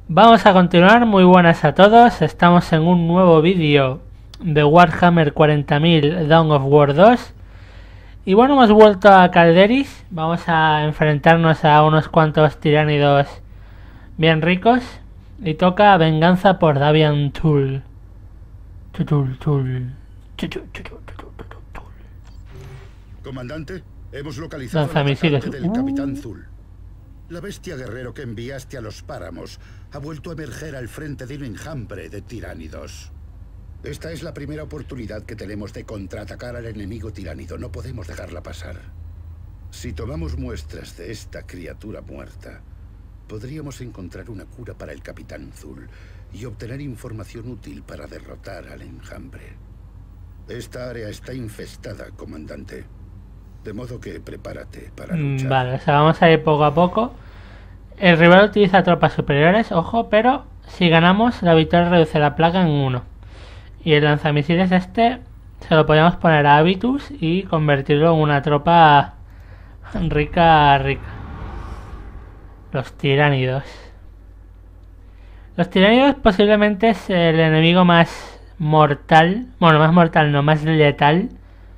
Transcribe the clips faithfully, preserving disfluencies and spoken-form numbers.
Vamos a continuar, muy buenas a todos, estamos en un nuevo vídeo de Warhammer cuarenta mil Dawn of War dos. Y bueno, hemos vuelto a Calderis, vamos a enfrentarnos a unos cuantos tiránidos bien ricos. Y toca venganza por Davian Tool. Tool, Tool. Comandante, hemos localizado Lanzamisiles. el del Uh. Capitán Zul. La bestia guerrero que enviaste a los páramos ha vuelto a emerger al frente de un enjambre de tiránidos. Esta es la primera oportunidad que tenemos de contraatacar al enemigo tiránido. No podemos dejarla pasar. Si tomamos muestras de esta criatura muerta, podríamos encontrar una cura para el Capitán Zul y obtener información útil para derrotar al enjambre. Esta área está infestada, comandante. De modo que prepárate para luchar. Vale, o sea, vamos a ir poco a poco. El rival utiliza tropas superiores, ojo, pero si ganamos, la victoria reduce la plaga en uno. Y el lanzamisiles este se lo podemos poner a Habitus y convertirlo en una tropa rica, rica. Los tiránidos. Los tiránidos posiblemente es el enemigo más mortal. Bueno, más mortal no, más letal.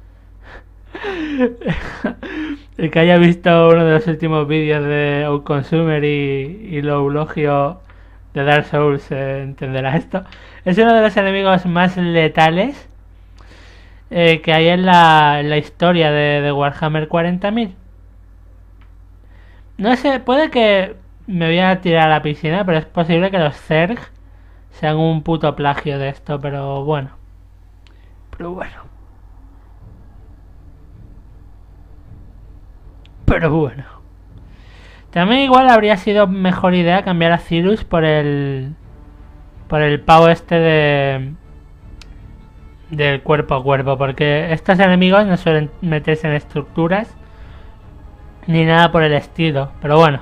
El que haya visto uno de los últimos vídeos de Outconsumer y, y Loulogio de Dark Souls eh, entenderá esto. Es uno de los enemigos más letales eh, que hay en la, en la historia de, de Warhammer cuarenta mil. No sé, puede que me voy a tirar a la piscina, pero es posible que los Zerg sean un puto plagio de esto, pero bueno. Pero bueno. Pero bueno. También igual habría sido mejor idea cambiar a Cyrus por el... Por el pavo este de... Del cuerpo a cuerpo. Porque estos enemigos no suelen meterse en estructuras. Ni nada por el estilo. Pero bueno.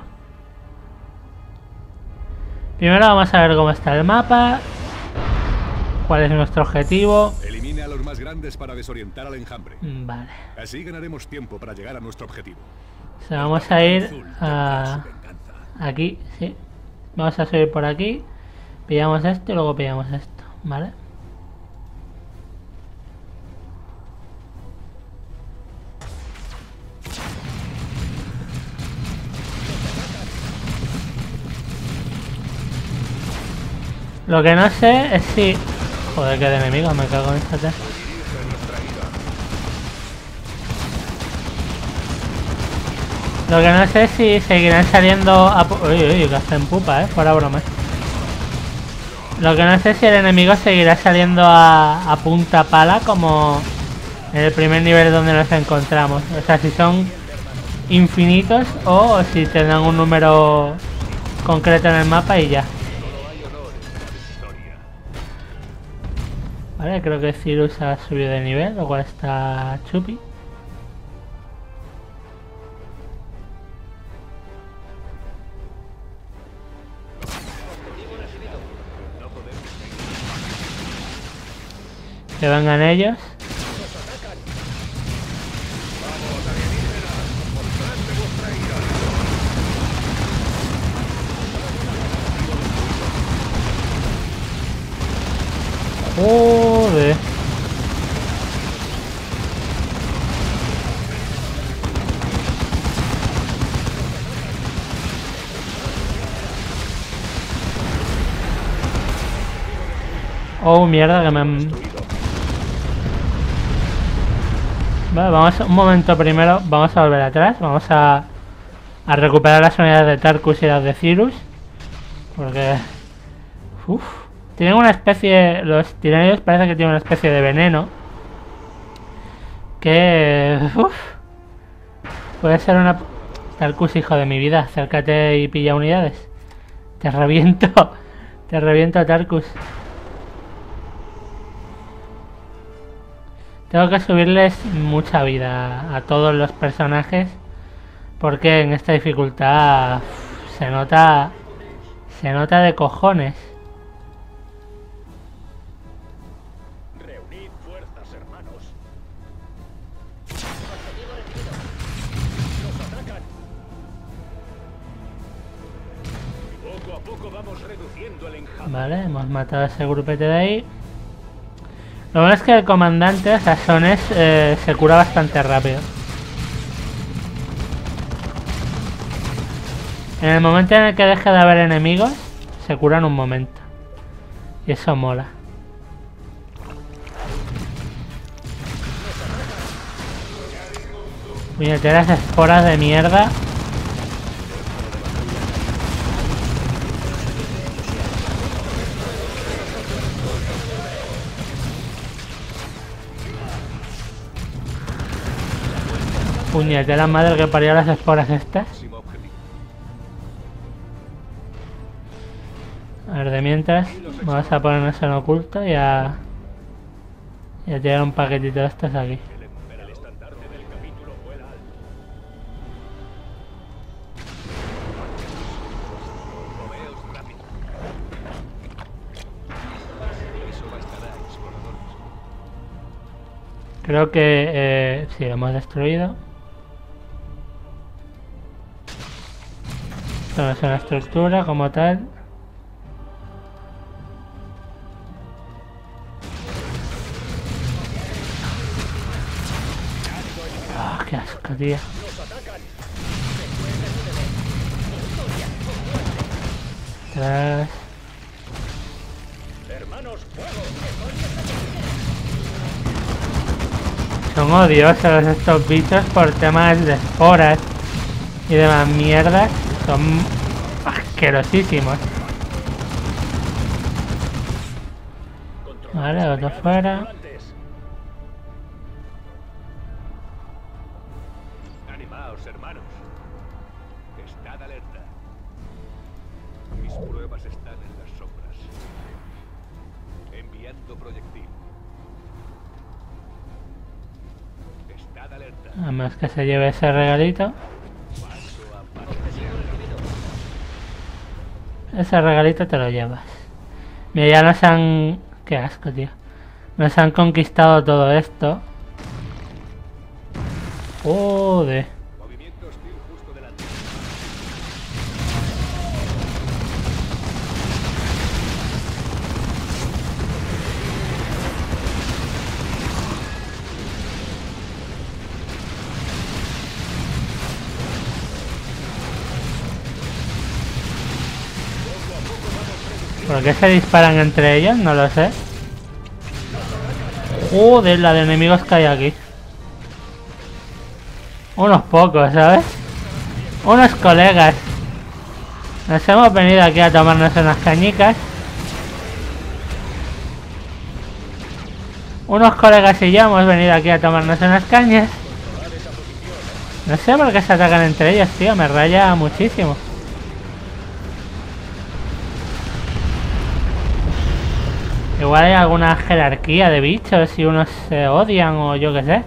Primero vamos a ver cómo está el mapa. Cuál es nuestro objetivo. Elimine a los más grandes para desorientar al enjambre. Vale. Así ganaremos tiempo para llegar a nuestro objetivo. O sea, vamos a ir a... Aquí, sí. Vamos a subir por aquí. Pillamos esto y luego pillamos esto, ¿vale? Lo que no sé es si... Joder, que de enemigos me cago en esta tía. Lo que no sé es si seguirán saliendo a... Uy, uy, que hacen pupa, eh, fuera broma. Lo que no sé es si el enemigo seguirá saliendo a, a punta pala como en el primer nivel donde nos encontramos. O sea, si son infinitos o si tendrán un número concreto en el mapa y ya. Vale, creo que Cyrus ha subido de nivel, lo cual está chupi. Que vengan ellos. Joder. Oh, mierda, que me han... Vale, vamos un momento primero, vamos a volver atrás, vamos a, a recuperar las unidades de Tarkus y las de Cyrus. Porque... Uff. Tienen una especie... Los tiránidos parece que tienen una especie de veneno. Que... Uff. Puede ser una... Tarkus, hijo de mi vida, acércate y pilla unidades. Te reviento. Te reviento, Tarkus. Tengo que subirles mucha vida a todos los personajes. Porque en esta dificultad uf, se nota... Se nota de cojones. Reunid fuerzas, hermanos. Nos atacan. Poco a poco poco vamos reduciendo el enjambre. Vale, hemos matado a ese grupete de ahí. Lo bueno es que el comandante, o sea, Sones, eh, se cura bastante rápido. En el momento en el que deje de haber enemigos, se cura en un momento. Y eso mola. Puñeteras esporas de mierda. Puñetera madre que parió las esporas estas. A ver, de mientras vamos a ponernos en oculto y a, y a tirar un paquetito de estos aquí. El estandarte del capítulo vuela alto. Moveos rápido. Eso bastará, exploradores. Creo que eh, sí, lo hemos destruido. Esto no es una estructura como tal. Ah, qué asco, tío. Atrás. Son odiosos estos bichos por temas de esporas y demás mierdas. Son asquerosísimos. Vale, otro fuera. Animaos, hermanos. Estad alerta. Mis pruebas están en las sombras. Enviando proyectil. Estad alerta. A menos que se lleve ese regalito. Ese regalito te lo llevas. Mira, ya nos han... Qué asco, tío. Nos han conquistado todo esto. Joder. Movimiento hostil justo delante. ¿Por qué se disparan entre ellos? No lo sé. Joder, la de enemigos que hay aquí. Unos pocos, ¿sabes? Unos colegas. Nos hemos venido aquí a tomarnos unas cañicas. Unos colegas y yo hemos venido aquí a tomarnos unas cañas. No sé por qué se atacan entre ellos, tío. Me raya muchísimo. Igual hay alguna jerarquía de bichos y unos se odian o yo qué sé.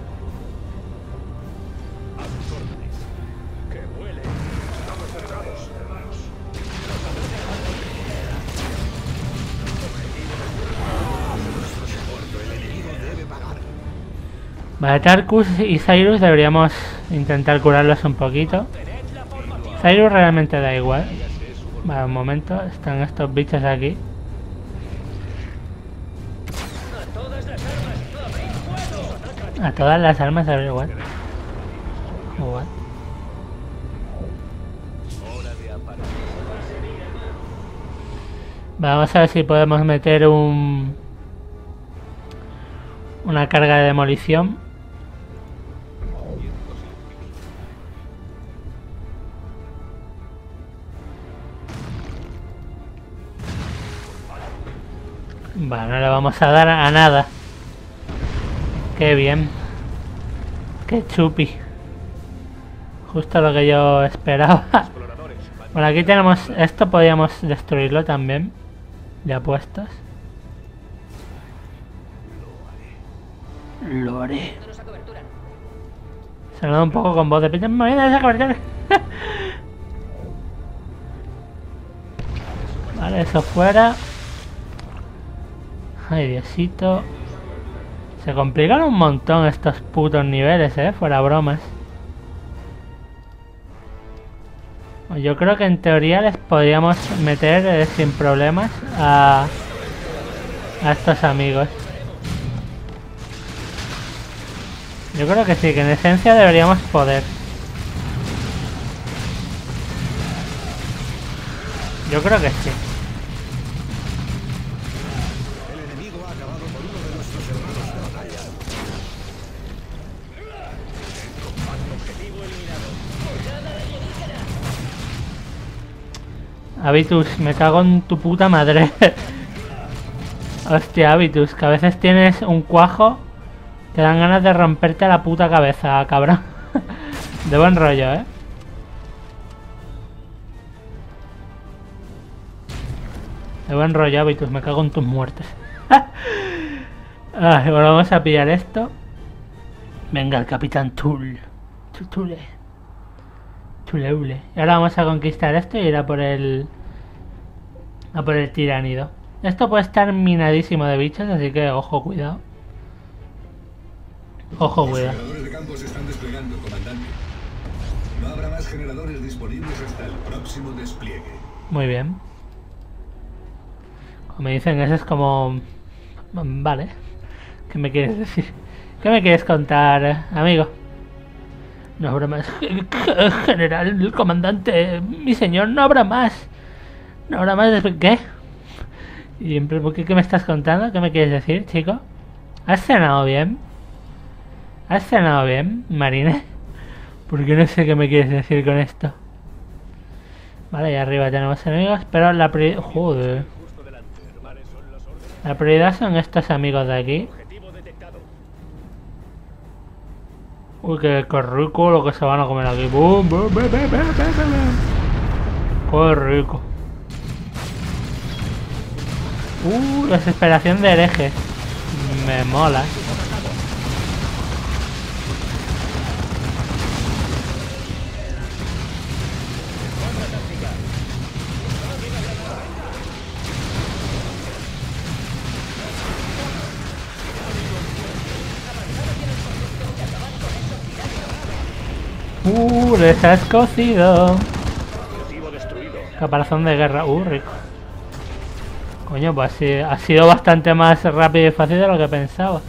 Vale, Tarkus y Cyrus deberíamos intentar curarlos un poquito. Cyrus realmente da igual. Vale, un momento, están estos bichos aquí. A todas las armas abrir igual. Igual. Vamos a ver si podemos meter un... una carga de demolición. Vale, no le vamos a dar a nada. Qué bien. Qué chupi. Justo lo que yo esperaba. Bueno, aquí tenemos... Esto podríamos destruirlo también. Ya puestos. Lo haré. Se nota un poco con voz de pita. Me voy a esa cobertura. Vale, eso fuera. Ay, Diosito. Se complican un montón estos putos niveles, eh. Fuera bromas. Yo creo que en teoría les podríamos meter eh, sin problemas a, a estos amigos. Yo creo que sí, que en esencia deberíamos poder. Yo creo que sí. El enemigo ha acabado con uno de nuestros hermanos de batalla. Objetivo eliminado. Habitus, me cago en tu puta madre. Hostia, Habitus, que a veces tienes un cuajo que dan ganas de romperte la puta cabeza, cabrón. De buen rollo, ¿eh? De buen rollo, Habitus, me cago en tus muertes. Ay, bueno, vamos a pillar esto. Venga, el Capitán Tool. Tule. Tuleule. Y ahora vamos a conquistar esto y ir a por el... A por el tiránido. Esto puede estar minadísimo de bichos, así que ojo, cuidado. Ojo, Los cuidado. generadores de campo se están desplegando, comandante. No habrá más generadores disponibles hasta el próximo despliegue. Muy bien. Como me dicen, eso es como... Vale. ¿Qué me quieres decir? ¿Qué me quieres contar, amigo? No habrá más... General, el comandante... Mi señor, no habrá más. No habrá más... ¿Qué? ¿Y ¿por qué, qué me estás contando? ¿Qué me quieres decir, chico? ¿Has cenado bien? ¿Has cenado bien, Marine? Porque no sé qué me quieres decir con esto. Vale, y arriba tenemos enemigos, pero la prioridad... Joder. La prioridad son estos amigos de aquí. Uy, qué, qué rico lo que se van a comer aquí. ¡Bum, bum, bum, bum, bum, bum! ¡Qué rico! Uh, desesperación de herejes. Me mola. Uh, les has cocido. Caparazón de guerra. Uh, rico. Coño, pues sí, ha sido bastante más rápido y fácil de lo que pensaba.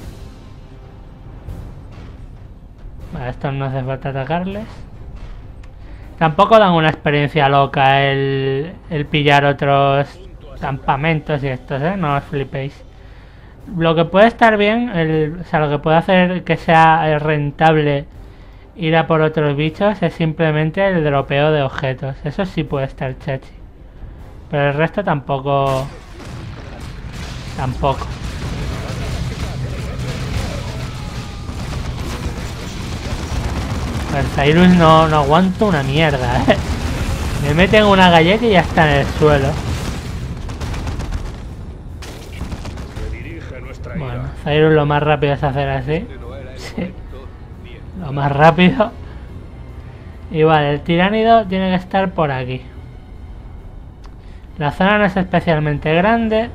Vale, estos no hace falta atacarles. Tampoco dan una experiencia loca el, el pillar otros campamentos y estos, ¿eh? No os flipéis. Lo que puede estar bien, el, o sea, lo que puede hacer que sea rentable ir a por otros bichos es simplemente el dropeo de objetos. Eso sí puede estar chachi. Pero el resto tampoco... Tampoco. El Cyrus no, no aguanta una mierda, ¿eh? Me meten una galleta y ya está en el suelo. Bueno, Cyrus lo más rápido es hacer así. Sí. Lo más rápido. Y vale, el tiránido tiene que estar por aquí. La zona no es especialmente grande.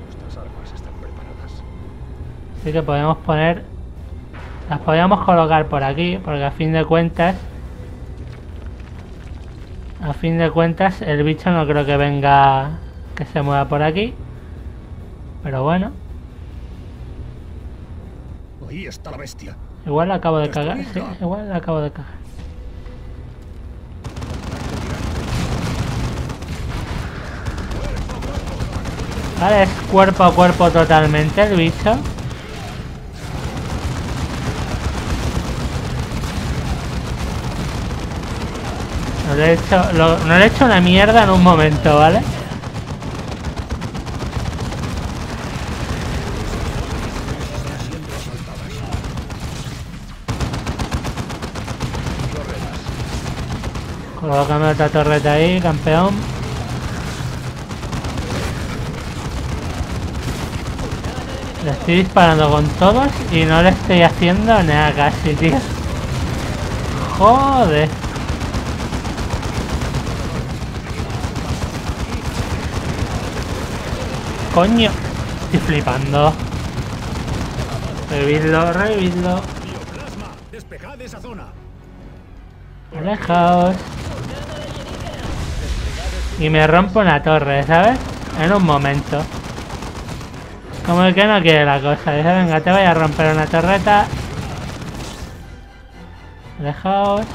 Así que podemos poner... Las podríamos colocar por aquí, porque a fin de cuentas... A fin de cuentas el bicho no creo que venga... Que se mueva por aquí. Pero bueno. Ahí está la bestia. Igual la acabo de cagar, sí, igual la acabo de cagar. Vale, es cuerpo a cuerpo totalmente el bicho. No le he hecho, lo, no le he hecho una mierda en un momento, ¿vale? Colócame otra torreta ahí, campeón. Le estoy disparando con todos y no le estoy haciendo nada casi, tío. Joder. Coño. Estoy flipando. Revidlo, revidlo. Despejad esa zona. Alejaos. y me rompo una torre, ¿sabes? En un momento. Como el que no quiere la cosa. Dice, venga, te voy a romper una torreta. Dejaos.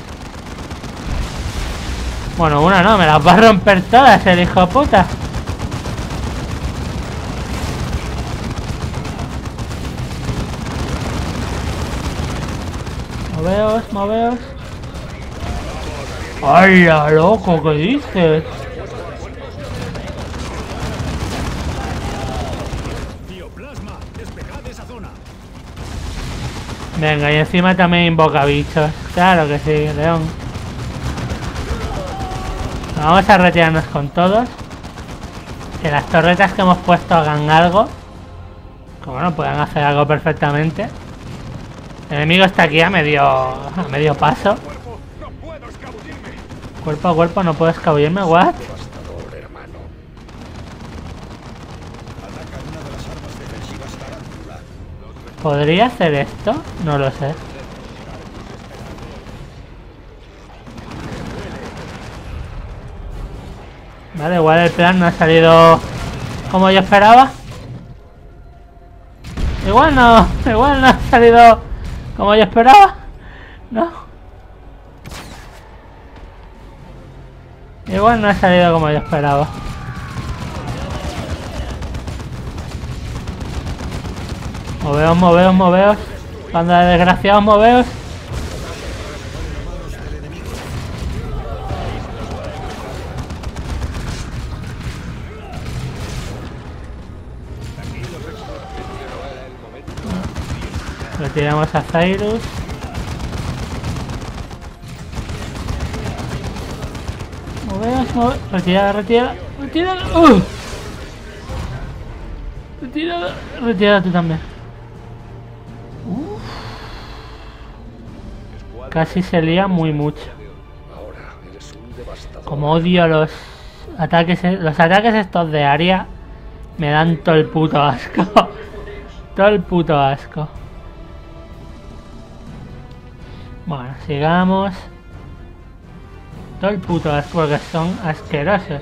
Bueno, una no, me las va a romper todas el hijo de puta. Moveos, moveos. ¡Hala, loco! ¿Qué dices? Venga, y encima también invoca bichos. Claro que sí, León. Vamos a retirarnos con todos. Que las torretas que hemos puesto hagan algo. Que bueno, puedan hacer algo perfectamente. El enemigo está aquí a medio, a medio paso. Cuerpo a cuerpo no puedo escabullirme, what? ¿Podría hacer esto? No lo sé. Vale, igual el plan no ha salido como yo esperaba. Igual no, igual no ha salido como yo esperaba. No. Igual no ha salido como yo esperaba. Moveos, moveos, moveos. Banda de desgraciados, moveos. Retiramos a Cyrus. Moveos, moveos. Retira, retira, retira. Uh. Retira, retira tú también. Uf. Casi se lía muy mucho. Como odio los ataques, los ataques estos de área me dan todo el puto asco. Todo el puto asco. Bueno, sigamos. Todo el puto asco porque son asquerosos.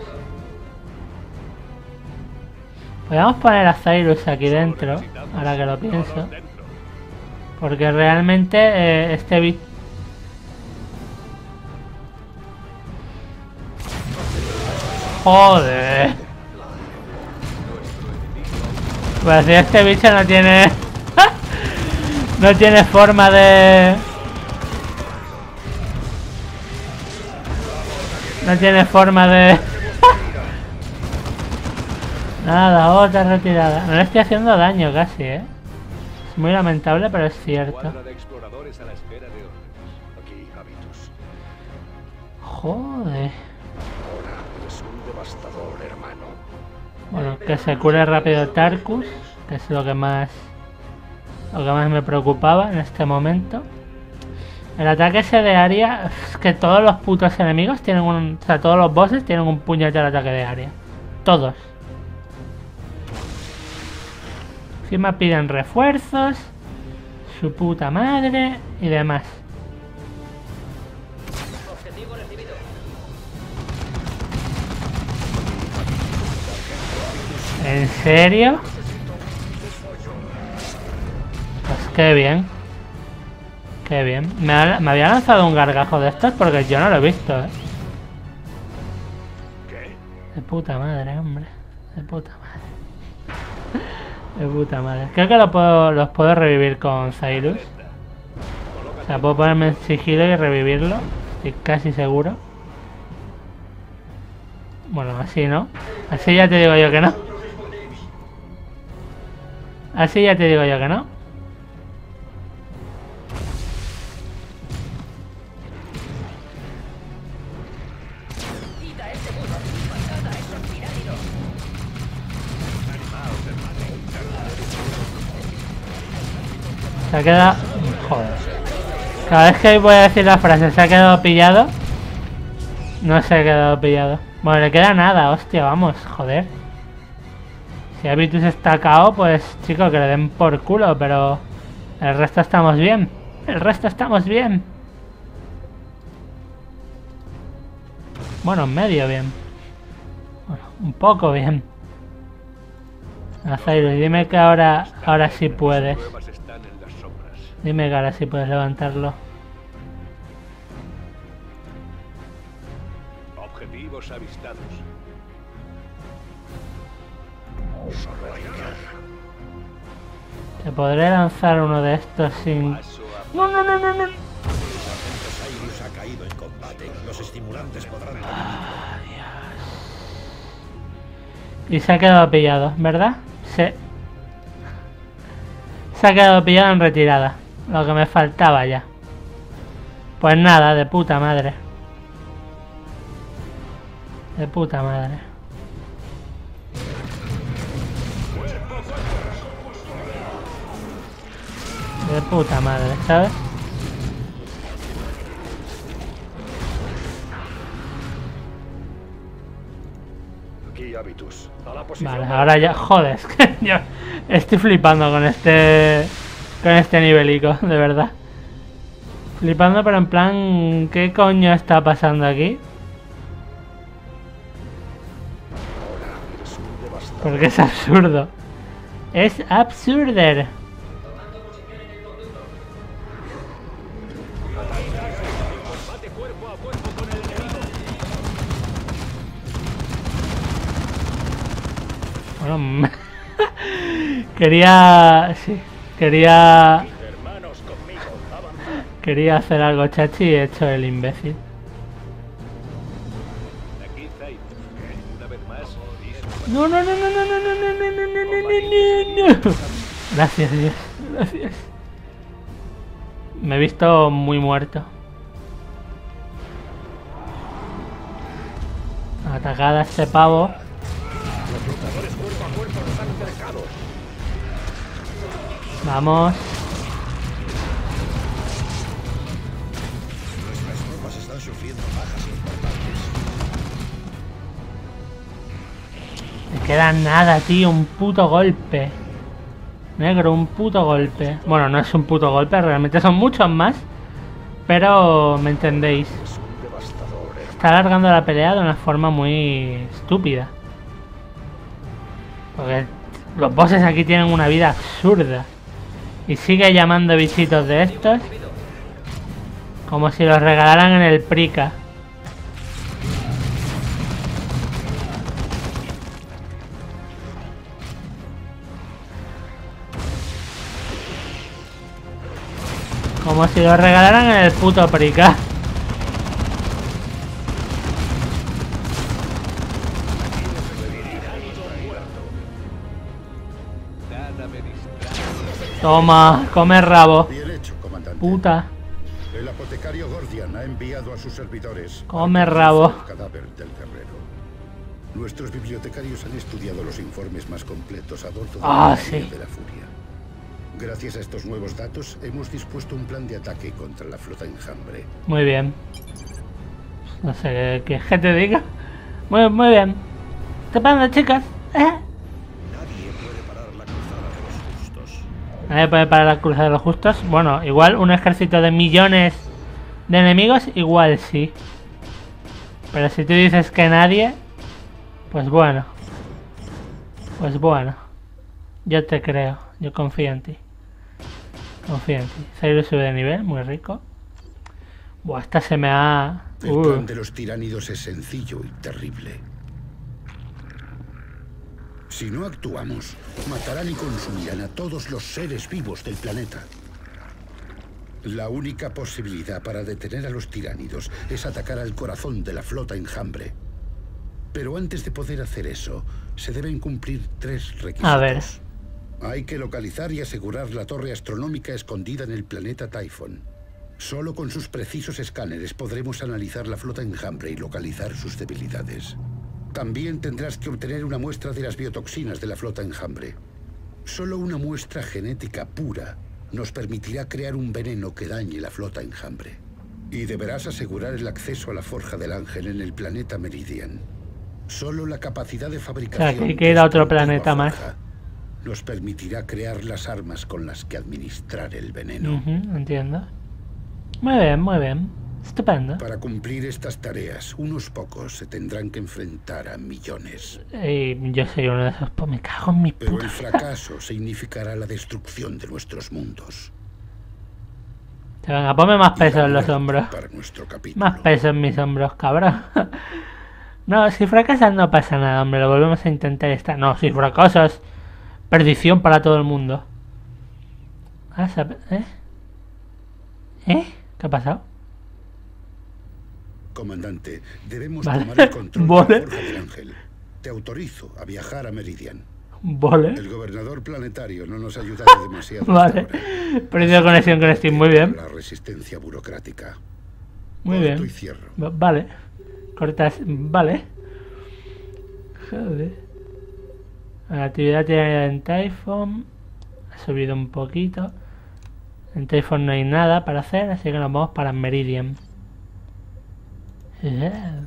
Podríamos poner a Cyrus aquí dentro, ahora que lo pienso. Porque realmente eh, este bit... Joder. Pues si este bicho no tiene... no tiene forma de... No tiene forma de... Nada, otra retirada. No le estoy haciendo daño casi, ¿eh? Es muy lamentable, pero es cierto. Joder. Bueno, que se cure rápido Tarkus, que es lo que más... Lo que más me preocupaba en este momento. El ataque ese de área, es que todos los putos enemigos tienen un... O sea, todos los bosses tienen un puñetero ataque de área. Todos. Encima piden refuerzos, su puta madre y demás. ¿En serio? Pues qué bien. Qué bien. Me, ha, me había lanzado un gargajo de estos porque yo no lo he visto, ¿eh? De puta madre, hombre. De puta madre. De puta madre. Creo que lo puedo, los puedo revivir con Cyrus. O sea, puedo ponerme en sigilo y revivirlo. Estoy casi seguro. Bueno, así no. Así ya te digo yo que no. Así ya te digo yo que no. Se ha quedado... Joder. Cada vez que voy a decir la frase se ha quedado pillado. No se ha quedado pillado. Bueno, le queda nada, hostia, vamos, joder. Si Habitus está K O, pues chicos, que le den por culo, pero... El resto estamos bien. El resto estamos bien. Bueno, medio bien. Un poco bien. Azairo, dime que ahora, ahora sí puedes. Mis pruebas están en las sombras. Dime que ahora sí puedes levantarlo. Objetivos avistados. Te podré lanzar uno de estos sin... Paso a No, no, no, no, no. Cyrus ha caído en combate. Los estimulantes podrán... Y se ha quedado pillado, ¿verdad? Sí. Se ha quedado pillado en retirada. Lo que me faltaba ya. Pues nada, de puta madre. De puta madre. De puta madre, ¿sabes? Aquí, Habitus. A la posición. Vale, ahora ya... Joder, es que yo estoy flipando con este... Con este nivelico, de verdad. Flipando, pero en plan... ¿Qué coño está pasando aquí? Porque es absurdo. Es absurder. combate cuerpo a cuerpo con el enemigo. Bueno, quería... Sí, quería... Hermanos conmigo. Avanzad. Quería hacer algo chachi y he hecho el imbécil. Aquí, Zaid. Una vez más, listo. No, no, no, no, no, no, no, no, no, no, no, no, no, no. Gracias, Dios. Gracias. Me he visto muy muerto. Atacada este pavo. Los luchadores cuerpo a cuerpo nos han cercado. Vamos. Nuestras tropas están sufriendo bajas importantes. Me queda nada, tío. Un puto golpe. Negro, un puto golpe. Bueno, no es un puto golpe, realmente son muchos más. Pero me entendéis. Es un devastador. eh. Está alargando la pelea de una forma muy estúpida. Porque los bosses aquí tienen una vida absurda. Y sigue llamando bichitos de estos como si los regalaran en el Prica. Como si los regalaran en el puto Prica. Nada me distrae. Toma, come rabo. Bien hecho, comandante. Puta. El apotecario Gordian ha enviado a sus servidores... Come al rabo. cadáver del guerrero. Nuestros bibliotecarios han estudiado los informes más completos a bordo de Ah, la sí. Guardia de la Furia. Gracias a estos nuevos datos, hemos dispuesto un plan de ataque contra la flota enjambre. Muy bien. No sé qué, qué te diga. Muy, muy bien. Estupendo, chicas. ¿Eh? Nadie puede parar la cruzada de los justos. Nadie puede parar la cruzada de los justos. Bueno, igual un ejército de millones de enemigos, igual sí. Pero si tú dices que nadie, pues bueno. Pues bueno. Yo te creo. Yo confío en ti. Confío en ti. Cyrus sube de nivel, muy rico. Buah, esta se me ha... El Uh. plan de los tiránidos es sencillo y terrible. Si no actuamos, matarán y consumirán a todos los seres vivos del planeta. La única posibilidad para detener a los tiránidos es atacar al corazón de la flota enjambre. Pero antes de poder hacer eso, se deben cumplir tres requisitos. A ver. Hay que localizar y asegurar la torre astronómica escondida en el planeta Typhon. Solo con sus precisos escáneres podremos analizar la flota enjambre y localizar sus debilidades. También tendrás que obtener una muestra de las biotoxinas de la flota enjambre. Solo una muestra genética pura nos permitirá crear un veneno que dañe la flota enjambre. Y deberás asegurar el acceso a la Forja del Ángel en el planeta Meridian. Solo la capacidad de fabricación... O sea, que hay que ir a otro de esta planeta antigua más. forja nos permitirá crear las armas con las que administrar el veneno. Ujú, entiendo. Muy bien, muy bien. Estupendo. Para cumplir estas tareas, unos pocos se tendrán que enfrentar a millones. Y yo soy uno de esos, pues me cago en mi Pero puta el fracaso significará la destrucción de nuestros mundos. vida. Venga, ponme más Y peso la en los muerte hombros. para nuestro capítulo. Más peso en mis hombros, cabrón. No, si fracasas no pasa nada, hombre. Lo volvemos a intentar y está. No, si fracasas, perdición para todo el mundo. Ah, ¿sabe? ¿Eh? ¿Eh? ¿Qué ha pasado? Comandante, debemos Vale. tomar el control Vale. de la Forja del Ángel. Te autorizo a viajar a Meridian. Vale. El gobernador planetario no nos ha ayudado demasiado. hasta Vale. ahora. Perdido conexión con Steam, muy bien. La resistencia burocrática. Muy Corto bien. y cierro. Va- Vale. Cortas. Vale. Joder. La actividad tiene en Typhon. Ha subido un poquito. En Typhon no hay nada para hacer, así que nos vamos para Meridian. Yeah.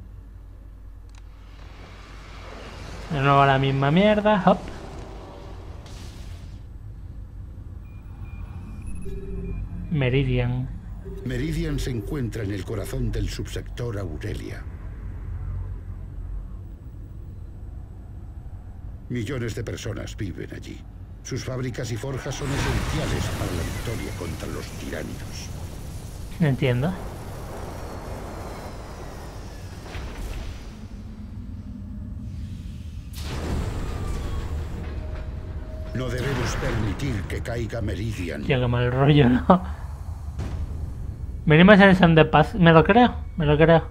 De nuevo la misma mierda. Hop. Meridian. Meridian se encuentra en el corazón del subsector Aurelia. Millones de personas viven allí. Sus fábricas y forjas son esenciales para la victoria contra los tiránidos. No entiendo. No debemos permitir que caiga Meridian. Tío, qué mal rollo, ¿no? Venimos en son de paz. Me lo creo, me lo creo.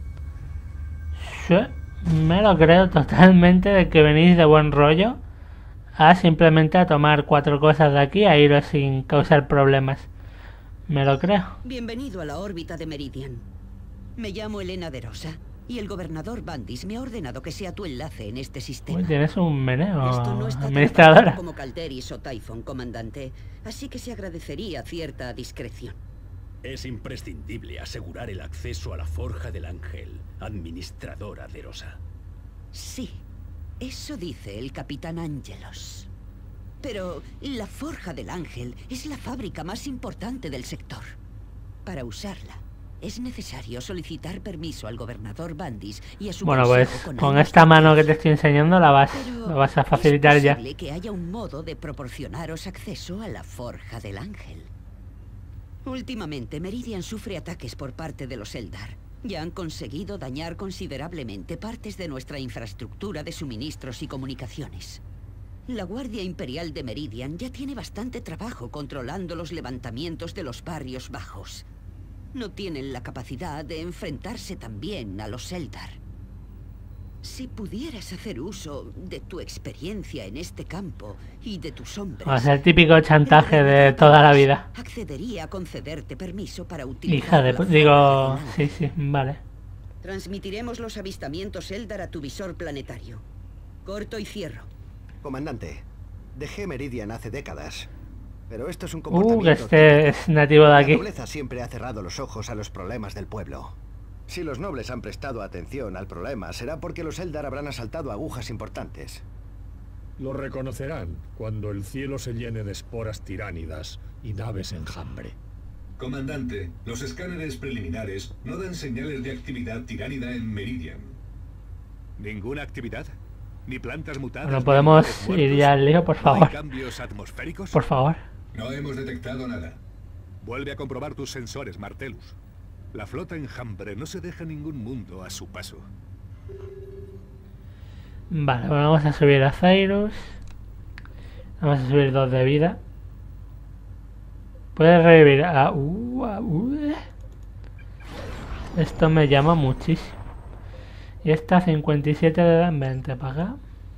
Sí, me lo creo totalmente de que venís de buen rollo a simplemente a tomar cuatro cosas de aquí a iros sin causar problemas. Me lo creo. Bienvenido a la órbita de Meridian. Me llamo Elena de Rosa y el gobernador Bandis me ha ordenado que sea tu enlace en este sistema. Uy, tienes un meneo, Esto no está tan administradora. avanzado como Calderis o Typhon, comandante, así que se agradecería cierta discreción. Es imprescindible asegurar el acceso a la Forja del Ángel, administradora de Rosa. Sí, eso dice el capitán Angelos. Pero la Forja del Ángel es la fábrica más importante del sector. Para usarla, es necesario solicitar permiso al gobernador Bandis y a su Bueno, consejo pues con con años esta de mano que te experiencia. estoy enseñando la vas, Pero lo vas a facilitar es ya. posible que haya un modo de proporcionaros acceso a la Forja del Ángel. Últimamente, Meridian sufre ataques por parte de los Eldar. Ya han conseguido dañar considerablemente partes de nuestra infraestructura de suministros y comunicaciones. La Guardia Imperial de Meridian ya tiene bastante trabajo controlando los levantamientos de los barrios bajos. No tienen la capacidad de enfrentarse también a los Eldar. Si pudieras hacer uso de tu experiencia en este campo y de tus hombres... O sea, el típico chantaje de toda la vida. Accedería a concederte permiso para utilizar Hija de... la pu- Forja Digo... del Sí, Ángel. sí, vale. Transmitiremos los avistamientos Eldar a tu visor planetario. Corto y cierro. Comandante, dejé Meridian hace décadas. Pero esto es un Uh, que comportamiento este es nativo de La aquí. nobleza siempre ha cerrado los ojos a los problemas del pueblo. Si los nobles han prestado atención al problema, será porque los Eldar habrán asaltado agujas importantes. Lo reconocerán cuando el cielo se llene de esporas tiránidas y naves enjambre. Comandante, los escáneres preliminares no dan señales de actividad tiránida en Meridian. ¿Ninguna actividad? ¿Ni plantas mutadas? Bueno, ni podemos animales ir muertos? ya al lío, por ¿No favor. hay cambios atmosféricos? Por favor. No hemos detectado nada. Vuelve a comprobar tus sensores, Martellus. La flota enjambre no se deja ningún mundo a su paso. Vale, bueno, vamos a subir a Cyrus. Vamos a subir dos de vida. Puedes revivir a... Uh, a uh. Esto me llama muchísimo. Y esta cincuenta y siete le dan veinte para acá.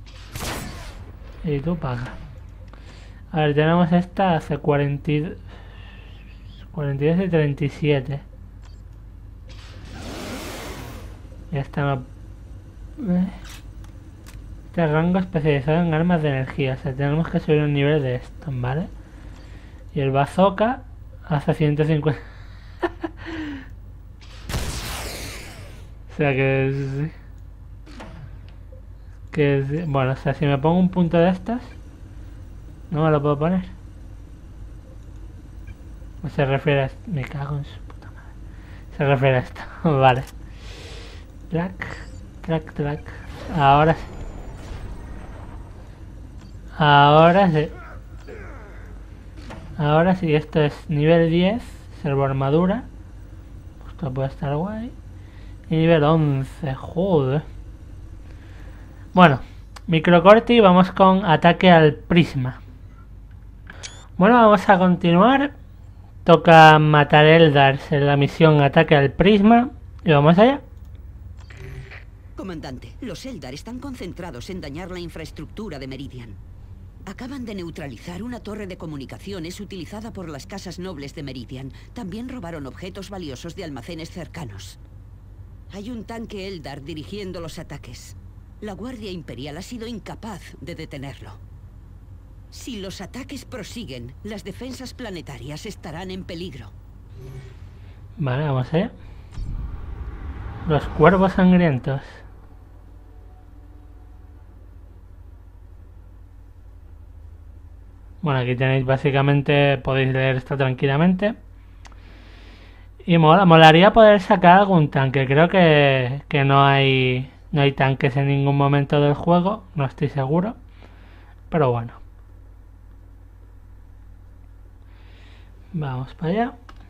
Y tú para acá. A ver, tenemos esta hace cuarenta y dos, cuarenta y dos y treinta y siete. Y esta no... Eh. Este rango especializado en armas de energía. O sea, tenemos que subir un nivel de esto, ¿vale? Y el bazooka hace ciento cincuenta. O sea que es... Que es... Bueno, o sea, si me pongo un punto de estas, no me lo puedo poner. ¿O se refiere a... Me cago en su puta madre. Se refiere a esto. Vale. Track, track, track. Ahora sí. Ahora sí. Ahora sí, esto es nivel diez. Servo armadura. Esto puede estar guay. Y nivel once. Joder. Bueno. Microcorti. Vamos con ataque al prisma. Bueno, vamos a continuar. Toca matar Eldars en la misión ataque al prisma. Y vamos allá. Comandante, los Eldar están concentrados en dañar la infraestructura de Meridian. Acaban de neutralizar una torre de comunicaciones utilizada por las casas nobles de Meridian. También robaron objetos valiosos de almacenes cercanos. Hay un tanque Eldar dirigiendo los ataques. La Guardia Imperial ha sido incapaz de detenerlo. Si los ataques prosiguen, las defensas planetarias estarán en peligro. Vale, vamos allá. Los cuervos sangrientos. Bueno, aquí tenéis básicamente, podéis leer esto tranquilamente. Y mola, molaría poder sacar algún tanque. Creo que, que no hay no hay tanques en ningún momento del juego, no estoy seguro. Pero bueno. Vamos para allá.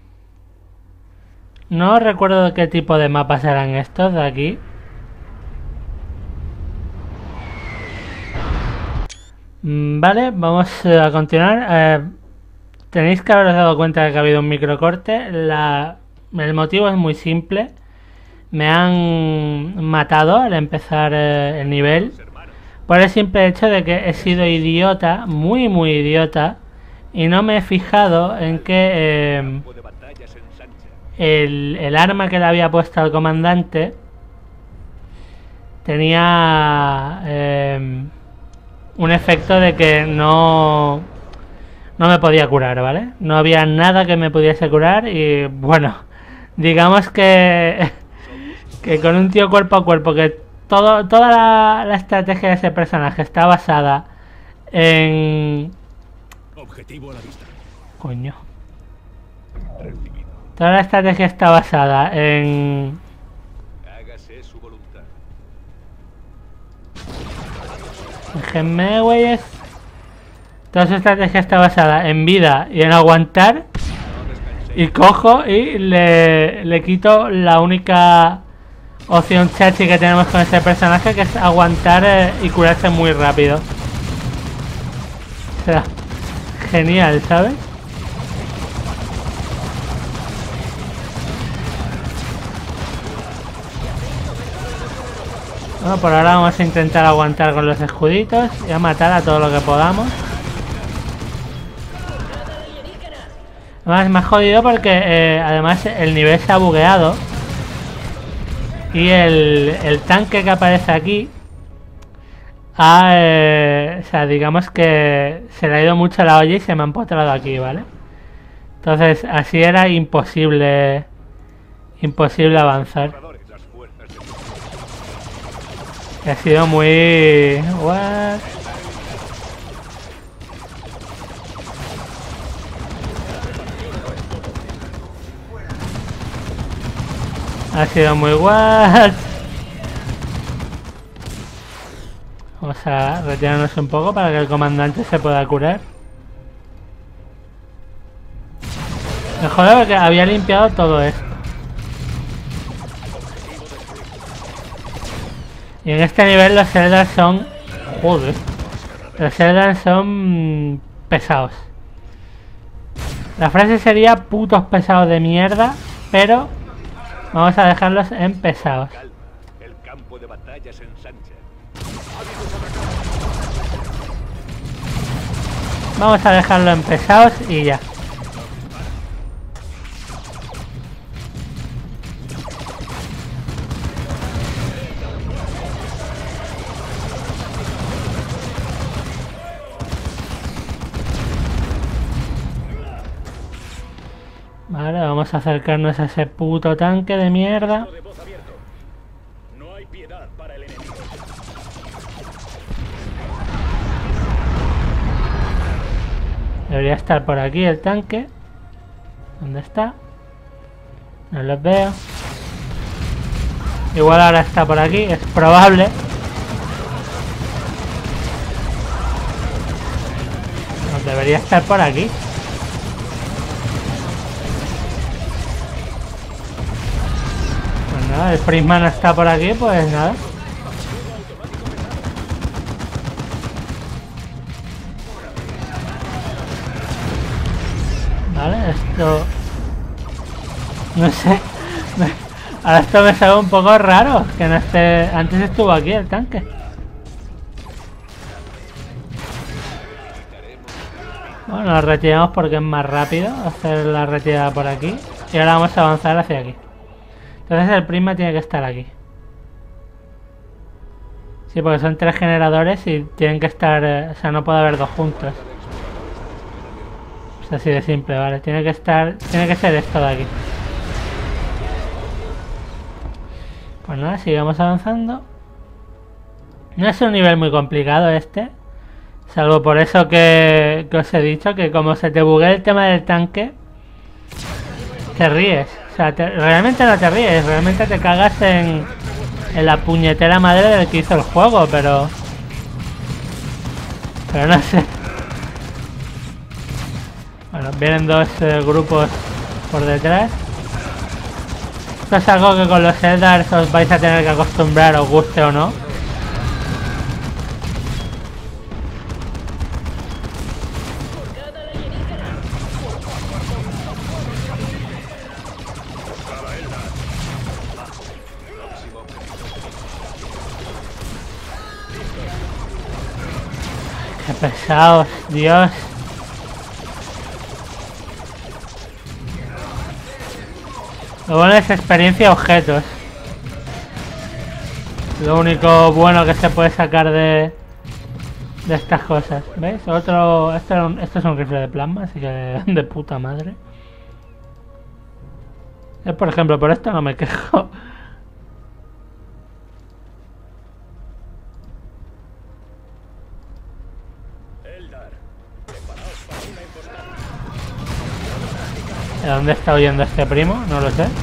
No recuerdo qué tipo de mapas eran estos de aquí. Vale, vamos a continuar. Eh, tenéis que haberos dado cuenta de que ha habido un microcorte. La, el motivo es muy simple. Me han matado al empezar eh, el nivel. Por el simple hecho de que he sido idiota, muy muy idiota. Y no me he fijado en que eh, el, el arma que le había puesto al comandante tenía eh, un efecto de que no, no me podía curar, ¿vale? No había nada que me pudiese curar y bueno, digamos que, que con un tío cuerpo a cuerpo, que todo, toda la, la estrategia de ese personaje está basada en... Objetivo a la vista. Coño. Toda la estrategia está basada en... Hágase su voluntad. Déjenme, güeyes. Toda su estrategia está basada en vida y en aguantar. Y cojo y le, le quito la única opción chachi que tenemos con ese personaje, que es aguantar eh, y curarse muy rápido. O sea, genial, ¿sabes? Bueno, por ahora vamos a intentar aguantar con los escuditos y a matar a todo lo que podamos. Además me ha jodido porque eh, además el nivel se ha bugueado. Y el, el tanque que aparece aquí ha, eh, o sea, digamos que se le ha ido mucho la olla y se me ha empotrado aquí, ¿vale? Entonces así era imposible imposible avanzar. Ha sido muy... What? Ha sido muy what. Vamos a retirarnos un poco para que el comandante se pueda curar. Me jode porque había limpiado todo esto. Y en este nivel los Eldar son... Joder. Los Eldar son... pesados. La frase sería putos pesados de mierda, pero vamos a dejarlos en pesados. El campo de batalla se ensancha. Vamos a dejarlo en pesados y ya. Vale, vamos a acercarnos a ese puto tanque de mierda. No hay piedad para el enemigo. Debería estar por aquí el tanque. ¿Dónde está? No los veo. Igual ahora está por aquí, es probable. No, debería estar por aquí. Pues nada, el prisma no está por aquí, pues nada. Vale, esto... No sé. Ahora esto me sale un poco raro, que no esté... Antes estuvo aquí el tanque. Bueno, nos retiramos porque es más rápido hacer la retirada por aquí. Y ahora vamos a avanzar hacia aquí. Entonces el prisma tiene que estar aquí. Sí, porque son tres generadores y tienen que estar... Eh, o sea, no puede haber dos juntos. Es así de simple, vale. Tiene que estar... Tiene que ser esto de aquí. Pues nada, sigamos avanzando. No es un nivel muy complicado este. Salvo por eso que, que os he dicho, que como se te buguea el tema del tanque, te ríes. O sea, te, realmente no te ríes, realmente te cagas en, en la puñetera madre del que hizo el juego, pero... Pero no sé. Bueno, vienen dos eh, grupos por detrás. Esto es algo que con los Eldars os vais a tener que acostumbrar, os guste o no. Qué pesados, Dios. Lo bueno es experiencia objetos. Lo único bueno que se puede sacar de de estas cosas. ¿Veis? Otro. Esto, era un, esto es un rifle de plasma, así que de puta madre. Yo, por ejemplo, por esto no me quejo. ¿De dónde está huyendo este primo? No lo sé.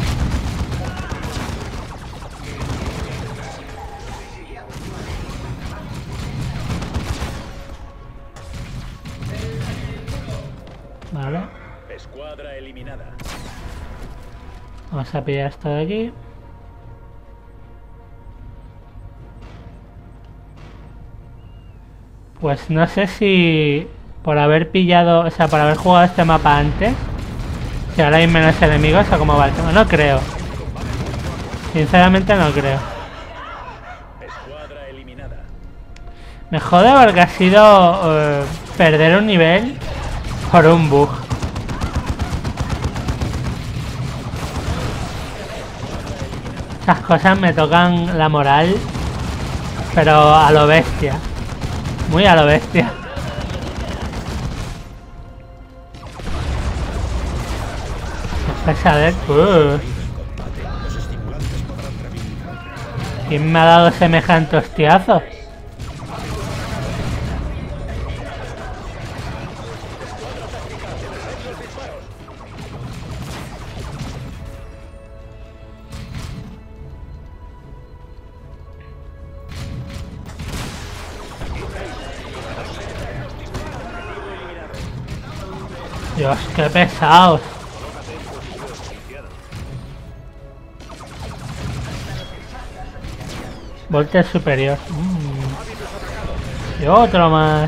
Vale. Escuadra eliminada. Vamos a pillar esto de aquí. Pues no sé si por haber pillado, o sea, por haber jugado este mapa antes, si ahora hay menos enemigos o cómo va el tema. No creo. Sinceramente no creo. Me jode porque ha sido uh, perder un nivel por un bug. Esas cosas me tocan la moral, pero a lo bestia. Muy a lo bestia. Pesadez. Uh. ¿Quién me ha dado semejante hostiazo? Dios, qué pesados. Volter superior. Mm. Y otro más.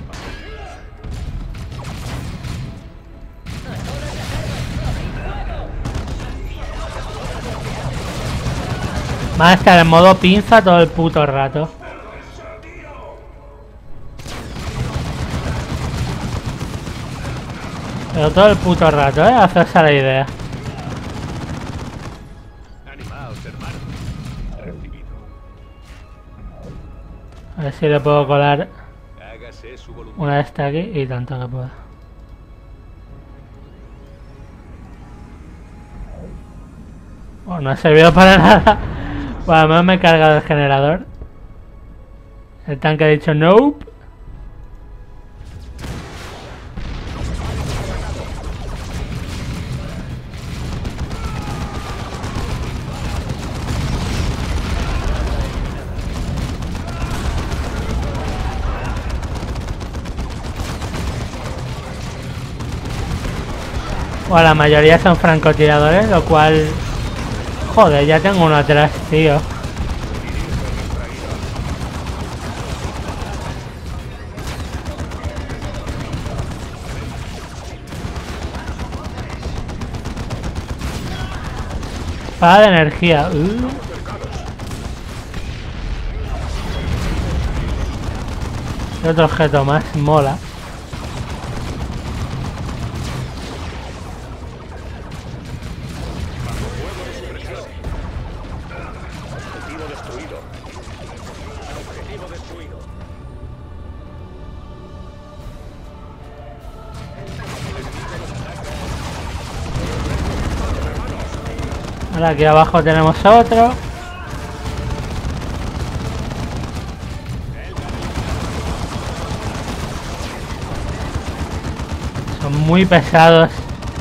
Va a estar en modo pinza todo el puto rato. Pero todo el puto rato, ¿eh? Hacerse la idea. A ver si le puedo colar una de estas aquí y tanto que pueda. Bueno, no ha servido para nada. Bueno, además me he cargado el generador. El tanque ha dicho nope. O la mayoría son francotiradores, lo cual... Joder, ya tengo uno atrás, tío. Espada de energía. Uh. Y otro objeto más, mola. Ahora aquí abajo tenemos otro. Son muy pesados.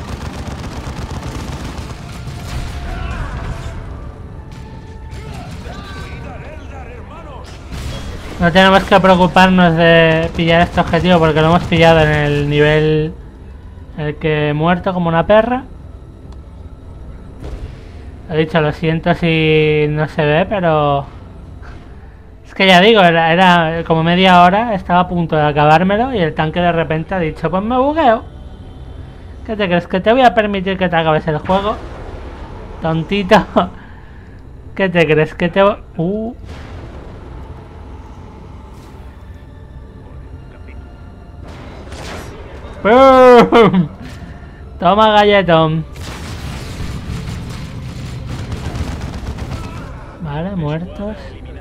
No tenemos que preocuparnos de pillar este objetivo porque lo hemos pillado en el nivel en el que he muerto como una perra. He dicho, lo siento si no se ve, pero... Es que ya digo, era, era como media hora, estaba a punto de acabármelo y el tanque de repente ha dicho, pues me bugueo. ¿Qué te crees? ¿Que te voy a permitir que te acabes el juego? Tontito. ¿Qué te crees? ¿Que te... Uh. ¡Bum! Toma galletón. Vale, muertos.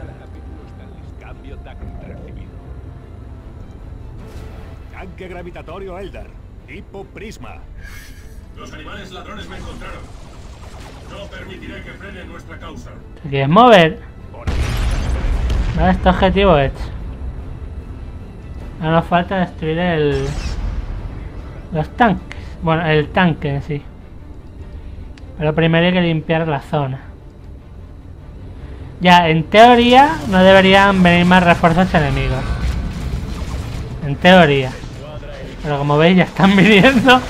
Tanque gravitatorio Eldar, tipo Prisma. Los animales ladrones me encontraron. No permitiré que frenen nuestra causa. ¿Te quieres mover? Vale, este objetivo hecho. Ahora nos falta destruir el... los tanques. Bueno, el tanque en sí. Pero primero hay que limpiar la zona. Ya, en teoría no deberían venir más refuerzos enemigos. En teoría. Pero como veis ya están viniendo.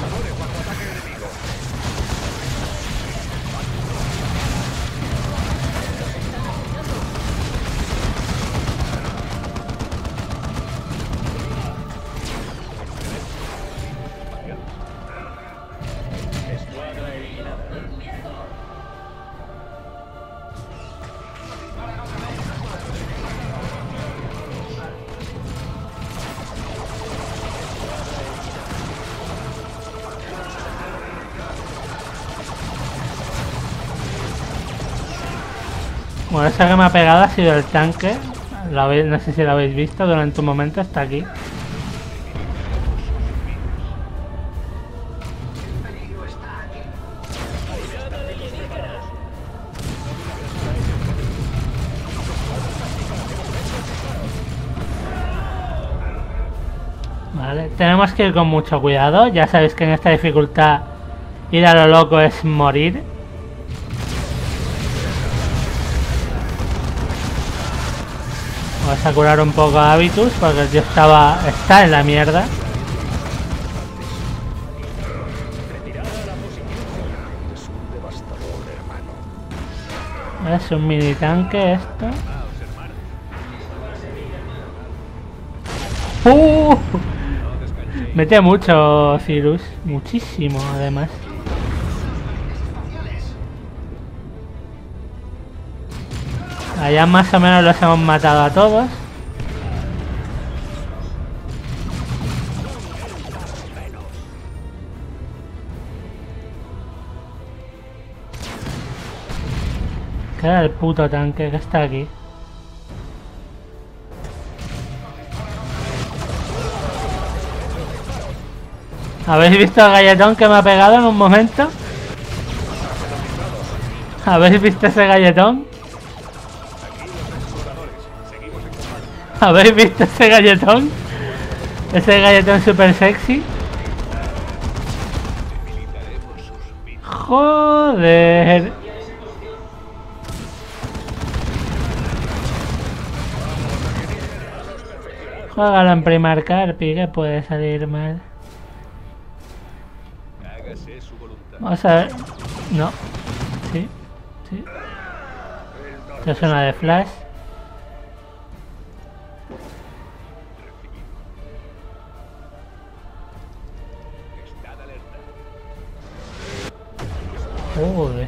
Bueno, esa que me ha pegado ha sido el tanque. Lo habéis, no sé si lo habéis visto durante un momento, está aquí. Vale, tenemos que ir con mucho cuidado. Ya sabéis que en esta dificultad ir a lo loco es morir. Vamos a curar un poco a Habitus porque el tío estaba, está en la mierda. Es un mini tanque esto. ¡Uh! Mete mucho Cirrus, muchísimo además. Allá más o menos los hemos matado a todos. Queda el puto tanque que está aquí. ¿Habéis visto el galletón que me ha pegado en un momento? ¿Habéis visto ese galletón? ¿Habéis visto ese galletón? Ese galletón super sexy. Joder. Juégalo en Primark Carpi, que puede salir mal. Hágase su voluntad. Vamos a ver. No. Sí. Sí. Esto es una de flash. Estad alerta. Joder.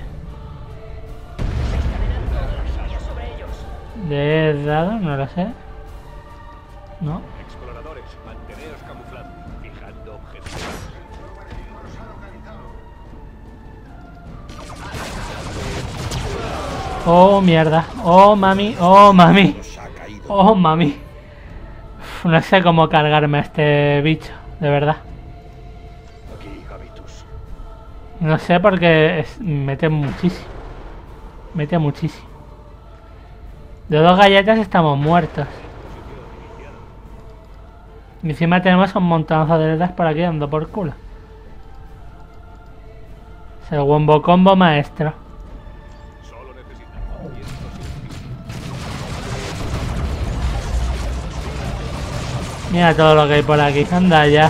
¿Le he dado? No lo sé. No. Exploradores, manteneos camuflados, fijando objetivos. Oh, mierda. Oh, mami. Oh, mami. Oh, mami. Uf, no sé cómo cargarme a este bicho, de verdad. Aquí, Habitus. No sé porque es- mete muchísimo. Mete muchísimo. De dos galletas estamos muertos. Y encima tenemos un montonazo de letras por aquí dando por culo. Es el wombo combo maestro. Solo necesitamos cientos y Mira todo lo que hay por aquí. Anda ya.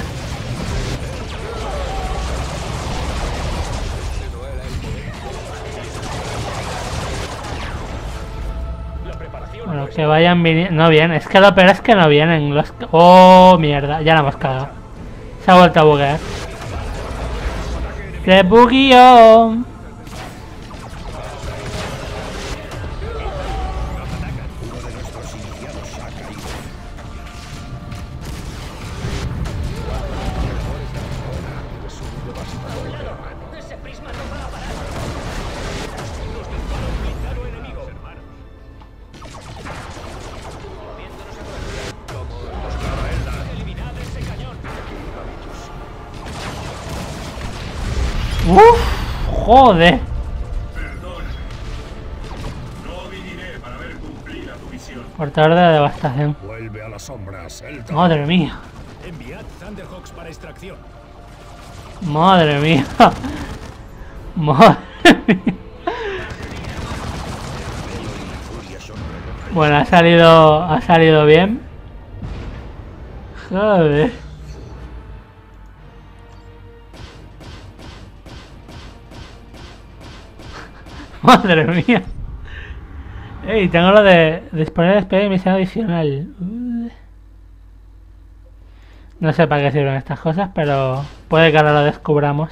Bueno, que vayan viniendo. No vienen. Es que lo peor es que no vienen. Los... Oh, mierda. Ya la hemos cagado. Se ha vuelto a buguear. ¡Se bugueó! ¡Uf! ¡Joder! No viviré para ver cumplida tu misión. Portador de devastación. Vuelve a las sombras, Eldar. Madre mía. enviad Thunderhawks para extracción. Madre mía. Madre mía. Bueno, ha salido. Ha salido bien. Joder. Madre mía. Ey, tengo lo de disponer de despegue y misión adicional. Uh. No sé para qué sirven estas cosas, pero puede que ahora lo descubramos.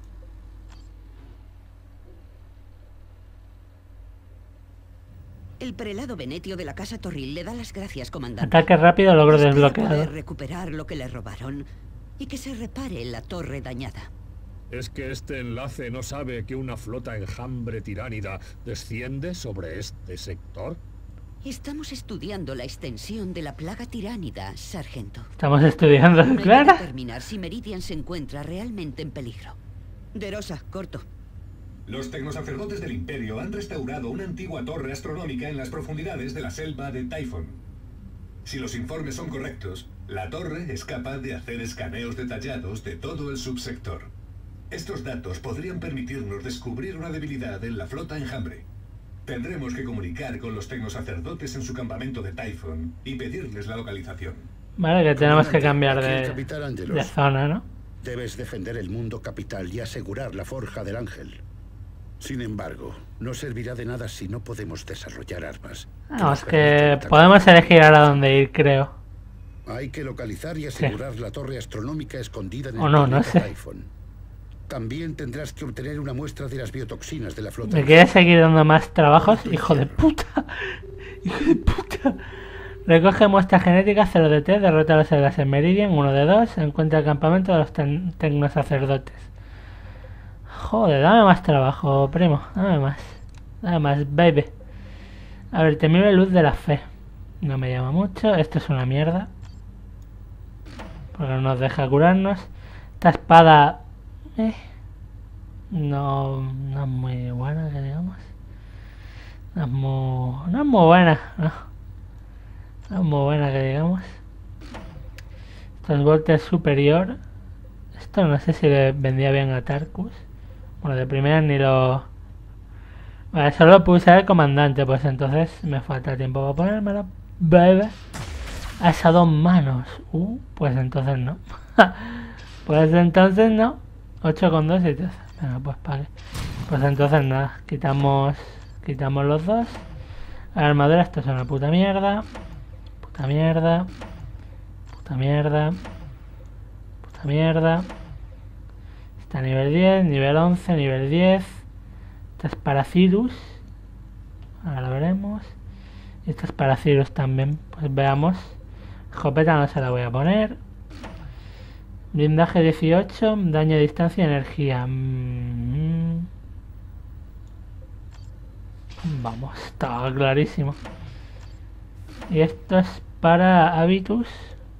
El prelado Venetio de la Casa Torril le da las gracias, comandante. Ataque rápido, logro Espera desbloqueado. poder recuperar lo que le robaron y que se repare la torre dañada. ¿Es que este enlace no sabe que una flota enjambre tiránida desciende sobre este sector? Estamos estudiando la extensión de la plaga tiránida, sargento. Estamos estudiando, No hay que Clara. determinar si Meridian se encuentra realmente en peligro. Derosa, corto. Los tecnosacerdotes del Imperio han restaurado una antigua torre astronómica en las profundidades de la selva de Typhon. Si los informes son correctos, la torre es capaz de hacer escaneos detallados de todo el subsector. Estos datos podrían permitirnos descubrir una debilidad en la flota enjambre. Tendremos que comunicar con los tecnosacerdotes en su campamento de Typhon y pedirles la localización. Vale, que tenemos que Comandante, cambiar aquí el de, capitán Angelos. de zona, ¿no? Debes defender el mundo capital y asegurar la forja del ángel. Sin embargo, no servirá de nada si no podemos desarrollar armas. Vamos, nos que permitan atacar. podemos elegir ahora dónde ir, creo. Hay que localizar y asegurar la torre astronómica escondida en O el no, no planeta sé. Typhon. También tendrás que obtener una muestra de las biotoxinas de la flota. ¿Me quieres seguir dando más trabajos? Hijo de puta. Hijo de puta. Recoge muestra genética cero de T, derrota a los Eldas en Meridian, uno de dos, encuentra el campamento de los ten- tecnosacerdotes. Joder, dame más trabajo, primo, dame más. Dame más, baby. A ver, temible luz de la fe. No me llama mucho, esto es una mierda. Porque no nos deja curarnos. Esta espada... Eh, no, no es muy buena, que digamos. No es muy, no es muy buena, no. No es muy buena, que digamos. Esto es voltaje superior. Esto no sé si le vendía bien a Tarkus. Bueno, de primera ni lo... Vale, solo pude usar el comandante, pues entonces me falta tiempo para ponérmelo. Baby. A esas dos manos. Uh, pues entonces no. Pues entonces no. ocho con dos y trece. Venga, pues vale. Pues entonces nada, quitamos quitamos los dos. La armadura, esto es una puta mierda. Puta mierda. Puta mierda. Puta mierda. Está a nivel diez, nivel once, nivel diez. Esta es para Cirus. Ahora lo veremos. Y esta es para Cirus también. Pues veamos. Escopeta no se la voy a poner. Blindaje dieciocho, daño a distancia y energía. Mm. Vamos, estaba clarísimo. Y esto es para Habitus.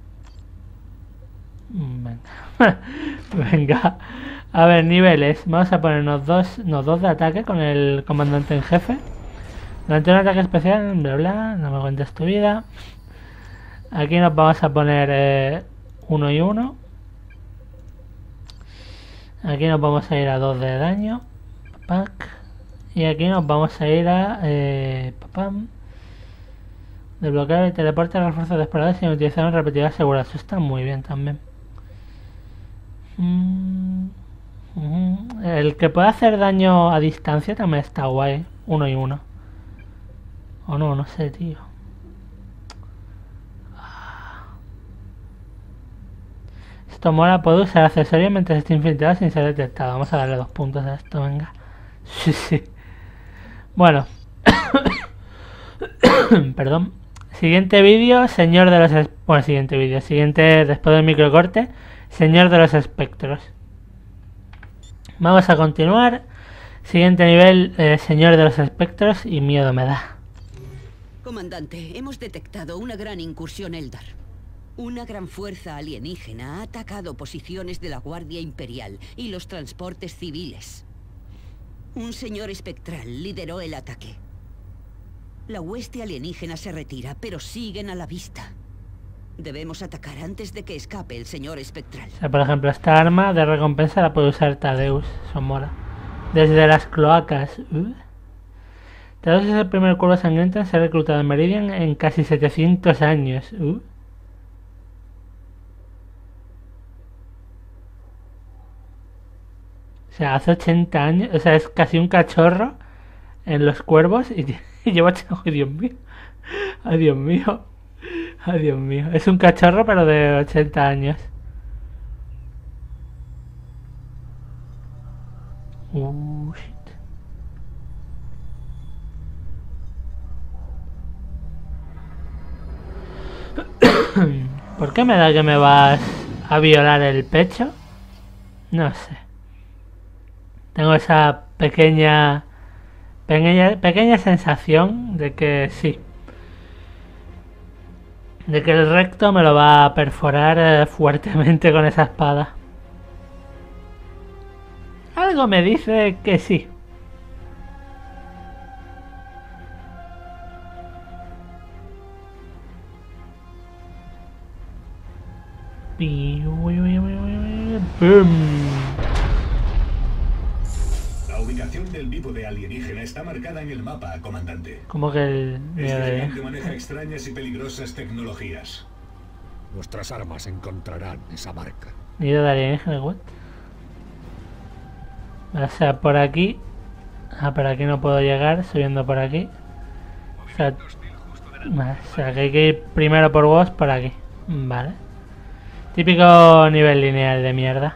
Venga. Venga. A ver, niveles. Vamos a ponernos dos, no, dos de ataque con el comandante en jefe. Durante un ataque especial, bla bla, no me cuentes tu vida. Aquí nos vamos a poner eh, uno y uno. Aquí nos vamos a ir a dos de daño. Pack. Y aquí nos vamos a ir a... Eh, papam. Desbloquear el teleporte, refuerzos de exploradores y utilizar un repetidor asegurado. Eso está muy bien también. Mm, mm, el que puede hacer daño a distancia también está guay. Uno y uno. O no, no sé, tío. Esto mola, puedo usar accesorios mientras esté infiltrado sin ser detectado. Vamos a darle dos puntos a esto, venga. Sí, sí. Bueno. Perdón. Siguiente vídeo, señor de los... Es... Bueno, siguiente vídeo. Siguiente, después del microcorte, señor de los espectros. Vamos a continuar. Siguiente nivel, eh, señor de los espectros y miedo me da. Comandante, hemos detectado una gran incursión Eldar. Una gran fuerza alienígena ha atacado posiciones de la Guardia Imperial y los transportes civiles. Un señor espectral lideró el ataque. La hueste alienígena se retira, pero siguen a la vista. Debemos atacar antes de que escape el señor espectral. O sea, por ejemplo, esta arma de recompensa la puede usar Tadeus. Eso mola. Desde las cloacas. Uh. Tadeus es el primer cuervo sangriento en ser reclutado en Meridian en casi setecientos años. Uh. O sea, hace ochenta años, o sea, es casi un cachorro en los cuervos y, y lleva... ¡Ay, Dios mío! ¡Ay, Dios mío! ¡Ay, Dios mío! Es un cachorro pero de ochenta años. Uh, shit. ¿Por qué me da que me vas a violar el pecho? No sé. Tengo esa pequeña, pequeña, pequeña sensación de que sí. De que el recto me lo va a perforar eh, fuertemente con esa espada. Algo me dice que sí. ¡Bum! La ubicación del bípode alienígena está marcada en el mapa, comandante. Como que el... Este gigante maneja extrañas y peligrosas tecnologías. Nuestras armas encontrarán esa marca. Nido de alienígena, what? O sea, por aquí... Ah, por aquí no puedo llegar, subiendo por aquí. O sea, o sea que hay que ir primero por vos por aquí. Vale. Típico nivel lineal de mierda.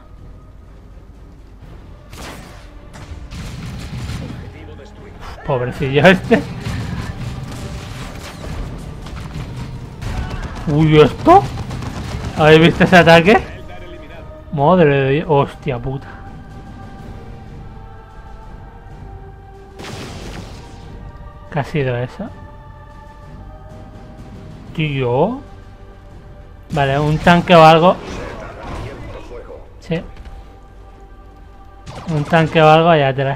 Pobrecillo este. Uy, ¿esto? ¿Habéis visto ese ataque? Madre de Dios. Hostia puta. ¿Qué ha sido eso? Tío. Vale, un tanque o algo. Sí. Un tanque o algo allá atrás.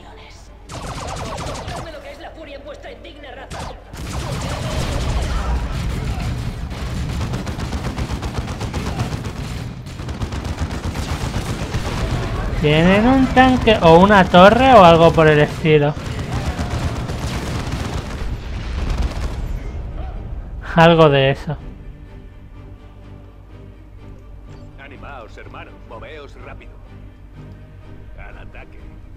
¿Tienen un tanque o una torre o algo por el estilo? Algo de eso. Animaos, hermano. Moveos rápido. Al ataque.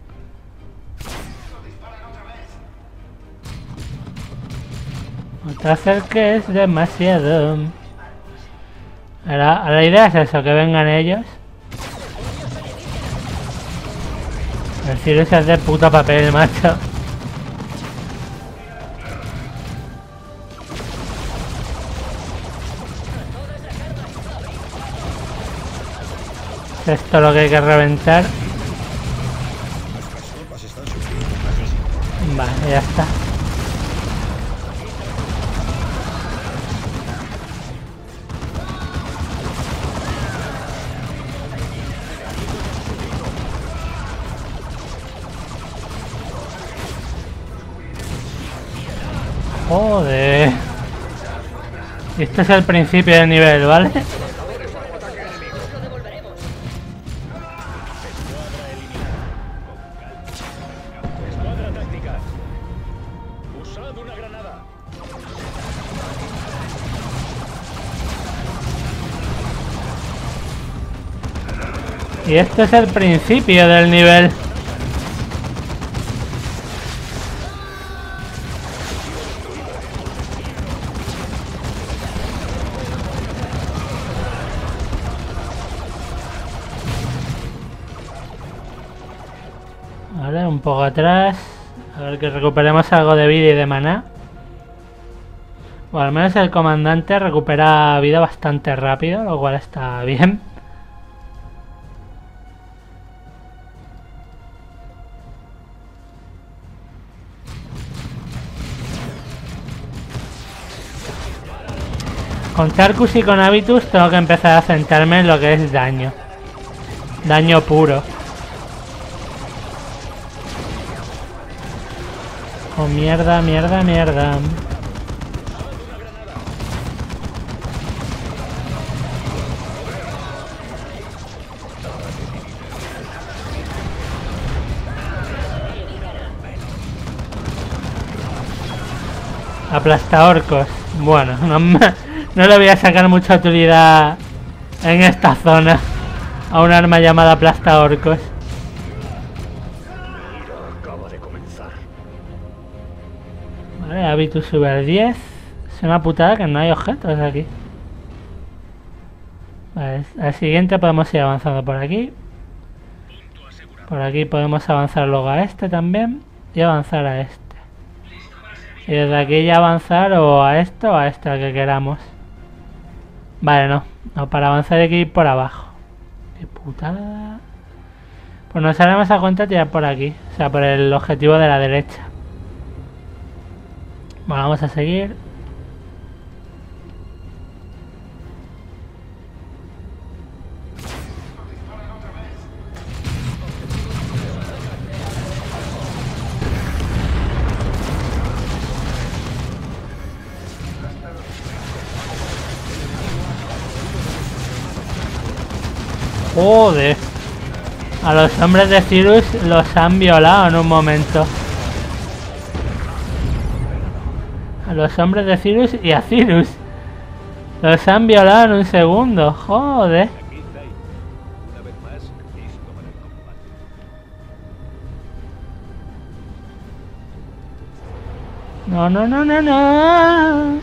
No te acerques demasiado. Ahora, la idea es eso, que vengan ellos. El Cyrus es de puta papel, macho. ¿Es esto lo que hay que reventar? Vale, ya está. Joder. Este es el principio del nivel, ¿vale? Y este es el principio del nivel. Vale, un poco atrás. A ver que recuperemos algo de vida y de maná. Bueno, al menos el comandante recupera vida bastante rápido, lo cual está bien. Con Tarkus y con Habitus tengo que empezar a centrarme en lo que es daño. Daño puro. Oh, mierda, mierda, mierda. Aplasta orcos. Bueno, no, me, no le voy a sacar mucha utilidad en esta zona a un arma llamada aplasta orcos. Vale, Habitus sube al diez. Es una putada que no hay objetos aquí. Vale, al siguiente podemos ir avanzando por aquí. Por aquí podemos avanzar luego a este también. Y avanzar a este. Y desde aquí ya avanzar o a esto o a este, al que queramos. Vale, no. No, para avanzar hay que ir por abajo. Qué putada. Pues nos haremos a cuenta tirar por aquí. O sea, por el objetivo de la derecha. Bueno, vamos a seguir. Joder. A los hombres de Cyrus los han violado en un momento. A los hombres de Cyrus y a Cyrus. Los han violado en un segundo. Joder. No, no, no, no, no.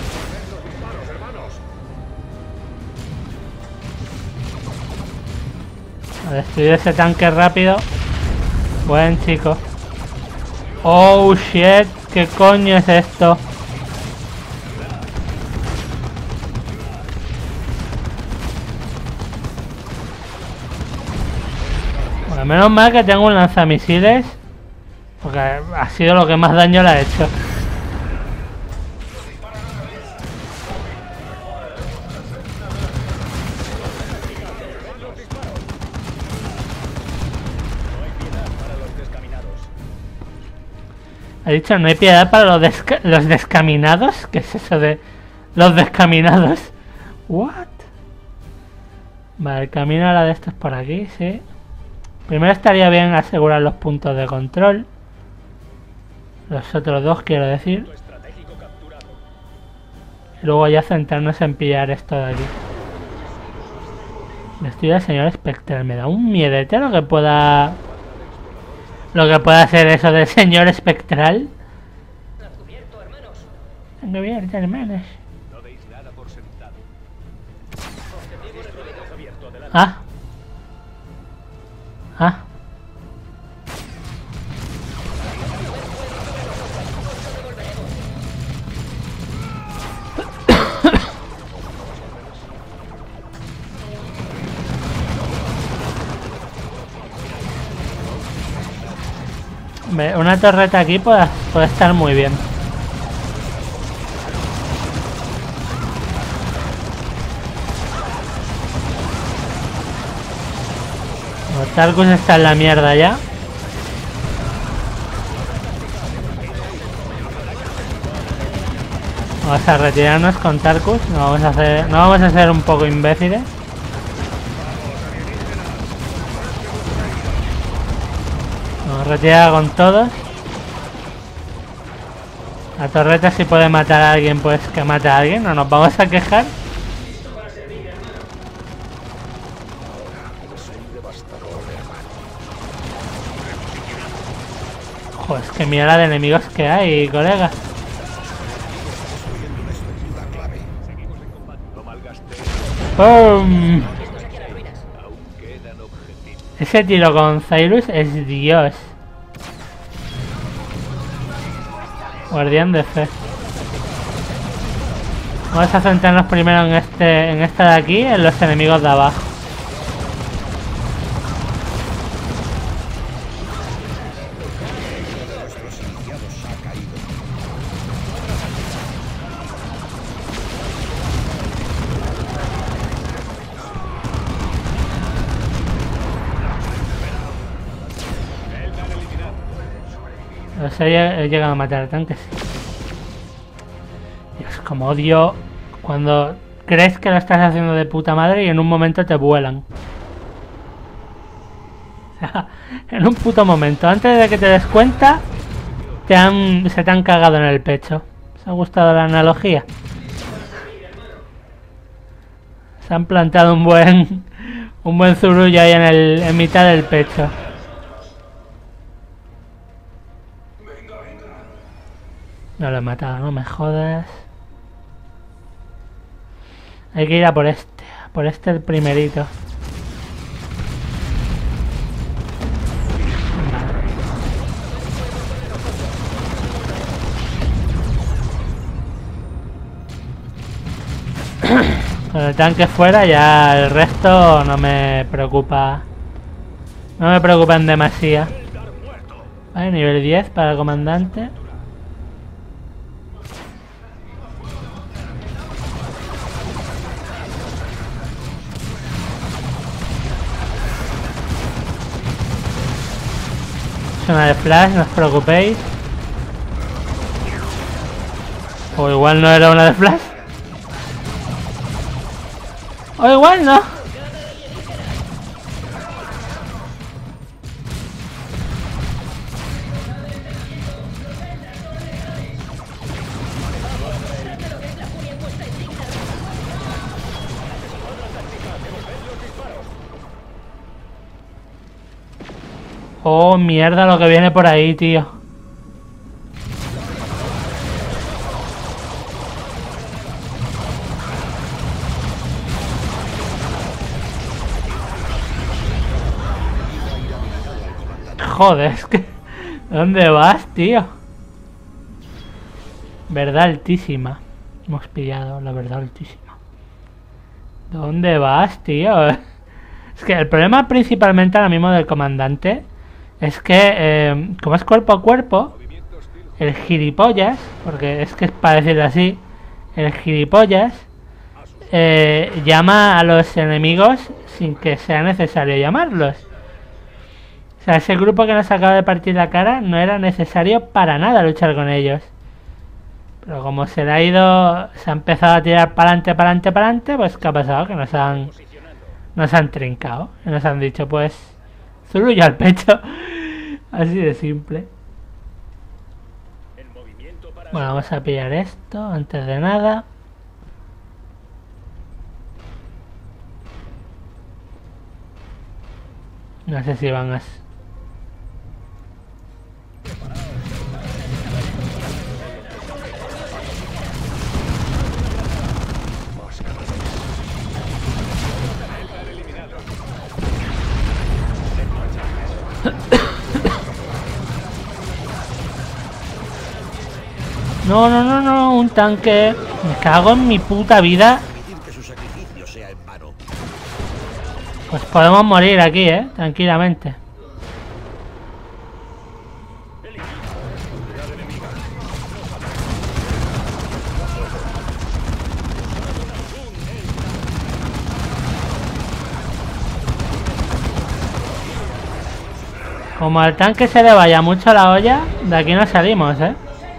A destruir ese tanque rápido. Buen chico. Oh shit. ¿Qué coño es esto? Bueno, menos mal que tengo un lanzamisiles. Porque ha sido lo que más daño le ha hecho. Ha dicho, no hay piedad para los, desca los descaminados. ¿Qué es eso de los descaminados? What? Vale, el camino ahora de esto es por aquí, sí. Primero estaría bien asegurar los puntos de control. Los otros dos, quiero decir. Y luego ya centrarnos en pillar esto de aquí. Destruye al señor espectral. Me da un miedete lo que pueda... Lo que pueda hacer eso de señor espectral. Encubierto, hermanos. Ah. Ah. Una torreta aquí puede, puede estar muy bien. Los Tarkus está en la mierda ya. Vamos a retirarnos con Tarkus. No vamos a hacer, no vamos a ser un poco imbéciles. Nos retira con todos. La torreta, si puede matar a alguien, pues que mate a alguien. No nos vamos a quejar. Joder, es que mira la de enemigos que hay, colega. ¡Pum! Ese tiro con Cyrus es Dios. Guardián de fe. Vamos a centrarnos primero en este, en esta de aquí, en los enemigos de abajo. Los he, he llegado a matar tanques. Dios, como odio cuando crees que lo estás haciendo de puta madre y en un momento te vuelan. O sea, en un puto momento, antes de que te des cuenta, te han, se te han cagado en el pecho. ¿Os ha gustado la analogía? Se han plantado un buen un buen zurullo ahí en, el, en mitad del pecho. No lo he matado, no me jodas. Hay que ir a por este, a por este el primerito. Vale. Con el tanque fuera ya el resto no me preocupa. No me preocupa en demasía. Vale, nivel diez para el comandante. Zona de flash, no os preocupéis. O igual no era una de flash. O igual no. Oh, mierda lo que viene por ahí, tío. Joder, es que... ¿Dónde vas, tío? Verdad altísima. Hemos pillado la verdad altísima. ¿Dónde vas, tío? Es que el problema principalmente ahora mismo del comandante es que, eh, como es cuerpo a cuerpo, el gilipollas, porque es que es para decirlo así, el gilipollas eh, llama a los enemigos sin que sea necesario llamarlos. O sea, ese grupo que nos acaba de partir la cara no era necesario para nada luchar con ellos. Pero como se le ha ido, se ha empezado a tirar para adelante, para adelante, para adelante, pues ¿qué ha pasado? Que nos han, nos han trincado. Y nos han dicho, pues, zurullo al pecho. Así de simple. Bueno, vamos a pillar esto antes de nada. No sé si van a... No, no, no, no, un tanque. Me cago en mi puta vida. Pues podemos morir aquí, eh, tranquilamente. Como al tanque se le vaya mucho la olla, de aquí no salimos, eh.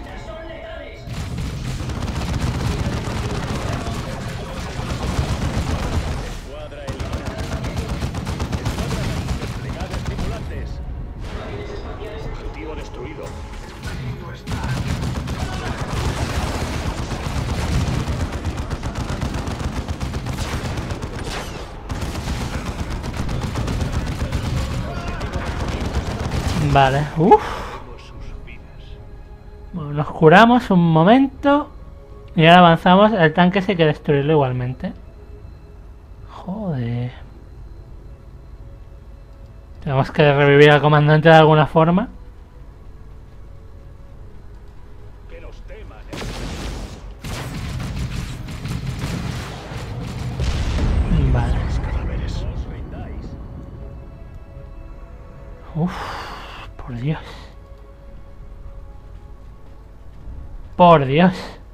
Vale, uff. Bueno, nos curamos un momento. Y ahora avanzamos. El tanque sí hay que destruirlo igualmente. Joder. Tenemos que revivir al comandante de alguna forma. Vale. Uff. Por Dios. Por Dios.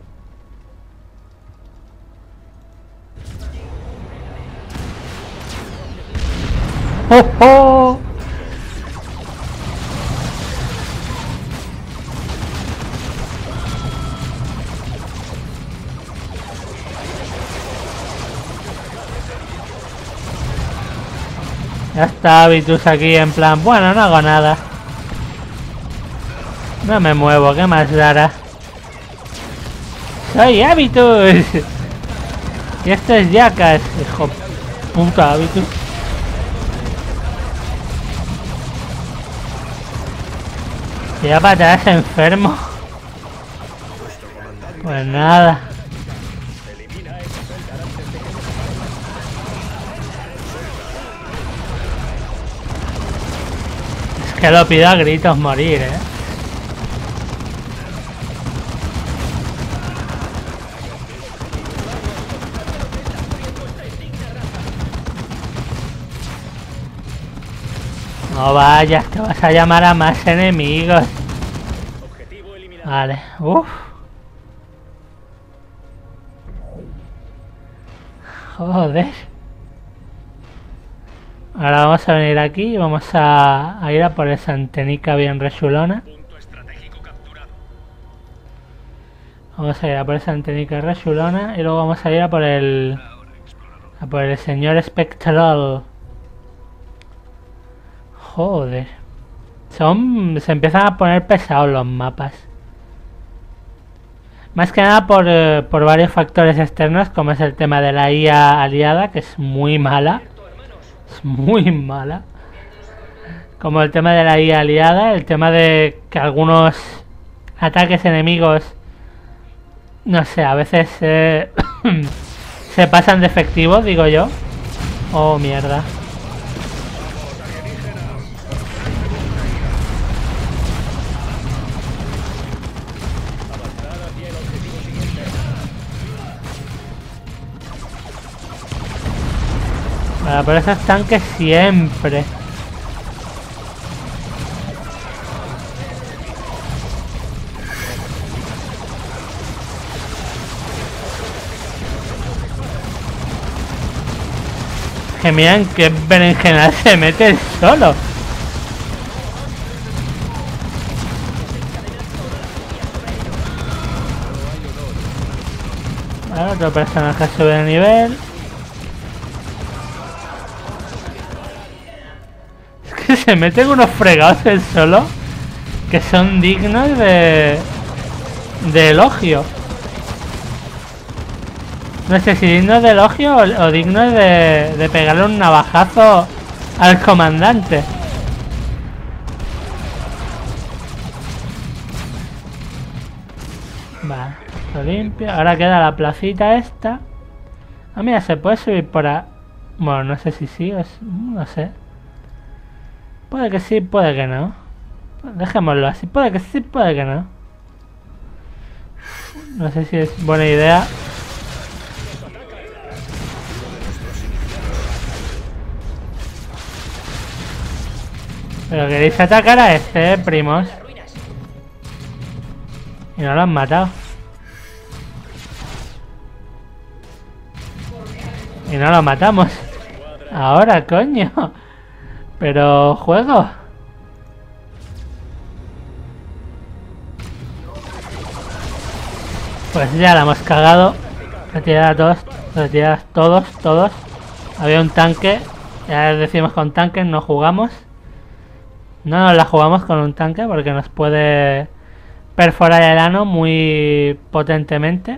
¡Oh, oh! Ya está Habitus aquí en plan, bueno, no hago nada. No me muevo, ¿qué más dará? ¡Soy Habitus! Y esto es Jackass, hijo puta Habitus. ¿Y ya para atrás enfermo? Pues nada. Es que lo pido a gritos morir, eh. No vayas, te vas a llamar a más enemigos. Vale, uff. Joder. Ahora vamos a venir aquí y vamos a, a ir a por esa antenica bien rechulona. Vamos a ir a por esa antenica rechulona y luego vamos a ir a por el... a por el señor espectral. Joder. Son... se empiezan a poner pesados los mapas. Más que nada por, eh, por varios factores externos, como es el tema de la I A aliada, que es muy mala. Es muy mala. Como el tema de la I A aliada, el tema de que algunos ataques enemigos, no sé, a veces eh, se pasan de efectivo, digo yo. Oh, mierda. Para por esos tanques siempre. Que miren qué berenjenal se mete el solo. Vale, otro personaje sube de nivel. Se meten unos fregados el solo que son dignos de de elogio. No sé si dignos de elogio o, o dignos de, de pegarle un navajazo al comandante. Vale, lo limpio. Ahora queda la placita esta. Ah, mira, se puede subir por ahí. Bueno, no sé si sí o es... no sé. Puede que sí, puede que no. Dejémoslo así. Puede que sí, puede que no. No sé si es buena idea. Pero queréis atacar a este, ¿eh, primos? Y no lo han matado. Y no lo matamos. Ahora, coño. Pero juego. Pues ya la hemos cagado. Retirad a todos. Retirad todos, todos. Había un tanque. Ya decimos con tanques no jugamos. No nos la jugamos con un tanque porque nos puede perforar el ano muy potentemente.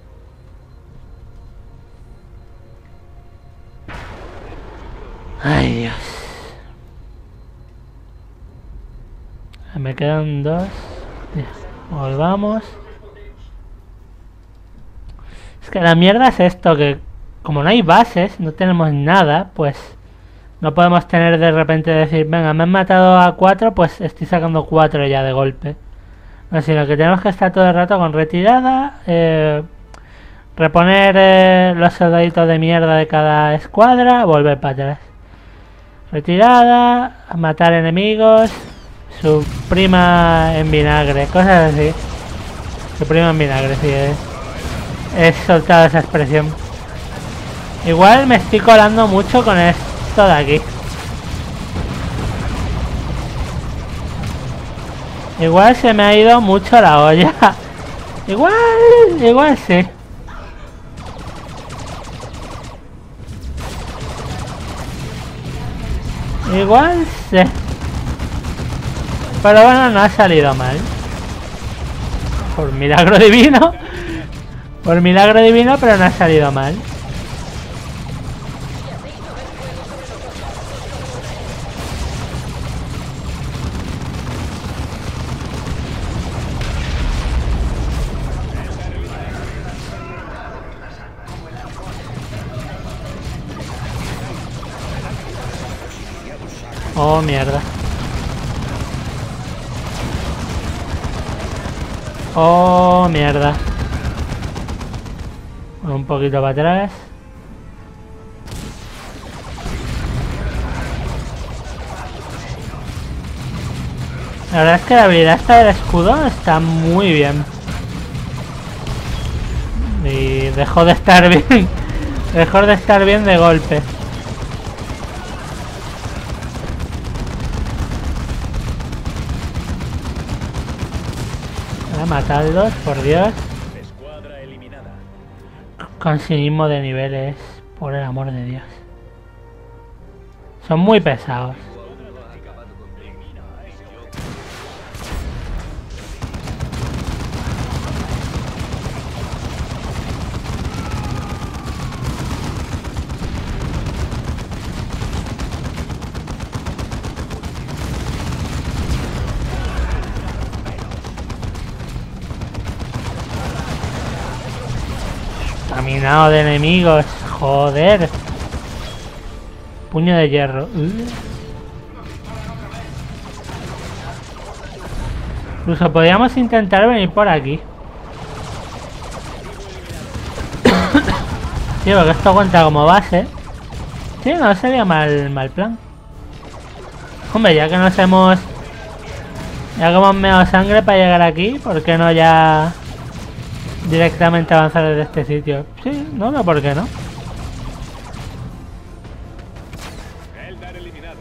Ay, Dios. Me quedan dos. Ya, volvamos. Es que la mierda es esto, que como no hay bases, no tenemos nada, pues no podemos tener de repente decir, venga, me han matado a cuatro, pues estoy sacando cuatro ya de golpe. No, sino que tenemos que estar todo el rato con retirada, eh, reponer eh, los soldaditos de mierda de cada escuadra, volver para atrás. Retirada, matar enemigos, su prima en vinagre, cosas así. Su prima en vinagre, sí, es, es soltado esa expresión. Igual me estoy colando mucho con esto de aquí. Igual se me ha ido mucho la olla. Igual, igual sí. Igual sí. Pero bueno, no ha salido mal. Por milagro divino. Por milagro divino, pero no ha salido mal. Oh, mierda. Oh, mierda. Un poquito para atrás. La verdad es que la habilidad esta del escudo está muy bien. Y dejó de estar bien. Dejó de estar bien de golpe. Matadlos, por Dios. Con cinismo de niveles, por el amor de Dios. Son muy pesados. Caminado de enemigos, joder. Puño de hierro. Uh. Incluso podríamos intentar venir por aquí. Sí, porque esto cuenta como base. Sí, no sería mal, mal plan. Hombre, ya que nos hemos... Ya que hemos meado sangre para llegar aquí, ¿por qué no ya... directamente avanzar desde este sitio? Sí, no, no, ¿por qué no? Eldar eliminado.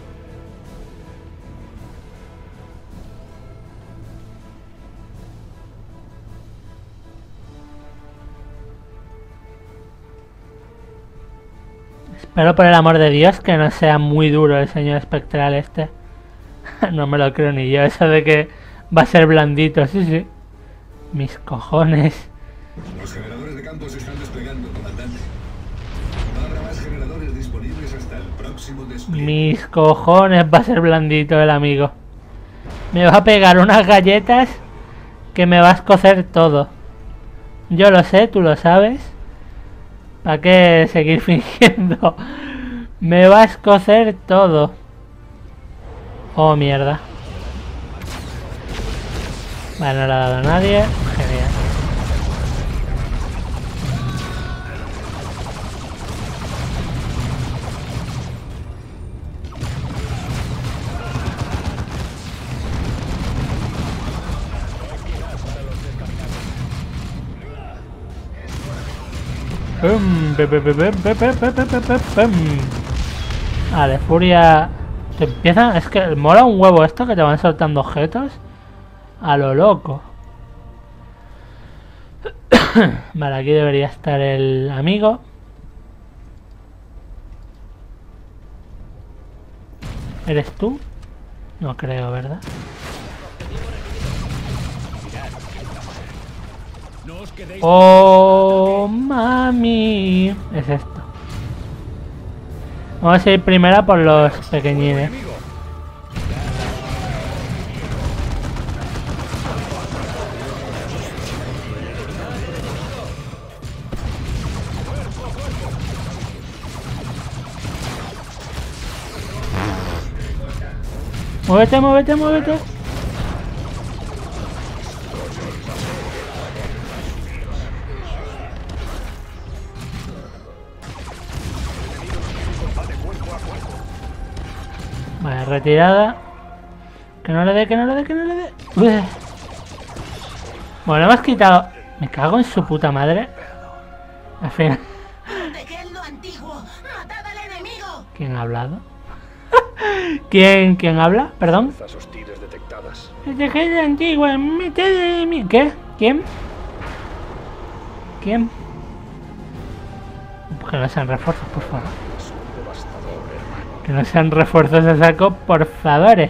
Espero por el amor de Dios que no sea muy duro el señor espectral este. No me lo creo ni yo, eso de que va a ser blandito, sí, sí. Mis cojones. Los generadores de campo se están desplegando, comandante. Barra más generadores disponibles hasta el próximo despliegue. Mis cojones, va a ser blandito el amigo. Me va a pegar unas galletas que me va a escocer todo. Yo lo sé, tú lo sabes. ¿Para qué seguir fingiendo? Me va a escocer todo. Oh, mierda. Vale, no le ha dado a nadie. Genial. Pum, pe, pe, pe, pe, pe, pe, pe, pe, pe, pum. Vale, furia. Te empiezan. Es que mola un huevo esto que te van soltando objetos. A lo loco. Vale, aquí debería estar el amigo. ¿Eres tú? No creo, ¿verdad? Oh, mami. Es esto. Vamos a ir primero por los pequeñines. Muévete, muévete, muévete. Vale, retirada. Que no le dé, que no le dé, que no le dé. Uy. Bueno, hemos quitado. Me cago en su puta madre. Al final. ¿Quién ha hablado? ¿Quién, quién habla? Perdón. Hostiles detectadas. Proteger la antigua, mete de mí. ¿Qué? ¿Quién? ¿Quién? Que no sean refuerzos, por favor. Que no sean refuerzos a saco, por favor.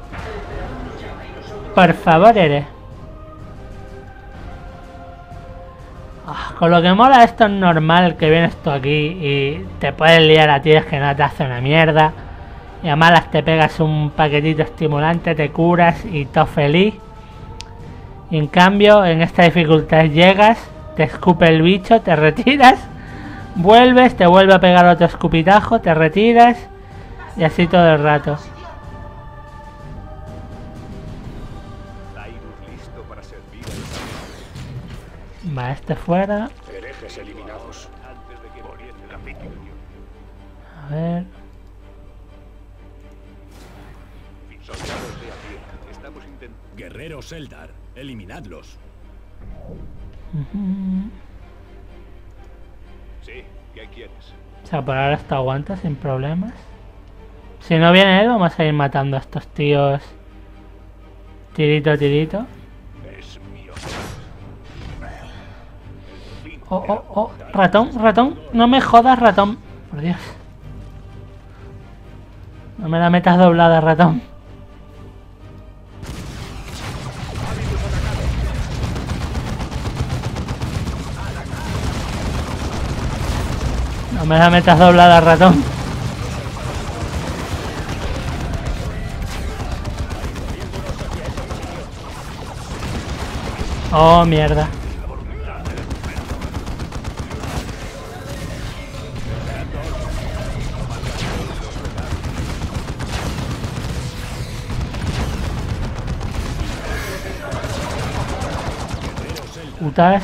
Por favor, eres. Oh, con lo que mola esto es normal que vienes tú aquí y te puedes liar a ti, es que no te hace una mierda. Y a malas te pegas un paquetito estimulante, te curas y todo feliz. Y en cambio, en esta dificultad llegas, te escupe el bicho, te retiras, vuelves, te vuelve a pegar otro escupitajo, te retiras y así todo el rato. Va, este fuera. Herejes eliminados. A ver. Guerreros Eldar, eliminadlos. Uh-huh. Sí, ¿qué quieres? O sea, por ahora esto aguanta sin problemas. Si no viene él, vamos a ir matando a estos tíos. Tirito, tirito. Es mío. Oh, oh, oh. Ratón, ratón. No me jodas, ratón. Por Dios. No me la metas doblada, ratón. No me la metas doblada, ratón. Oh, mierda. Putas.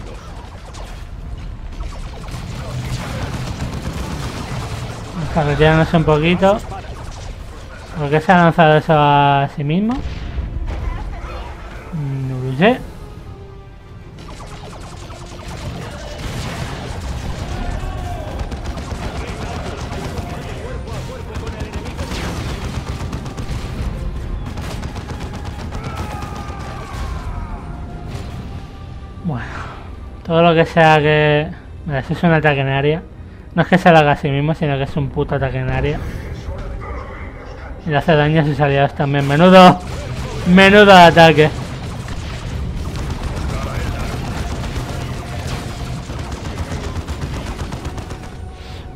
Vamos a retirarnos un poquito. ¿Por qué se ha lanzado eso a sí mismo? No lo sé. Bueno, todo lo que sea que... Mira, eso es un ataque en área. No es que se lo haga a sí mismo, sino que es un puto ataque en área. Y le hace daño a sus aliados también. Menudo... Menudo ataque.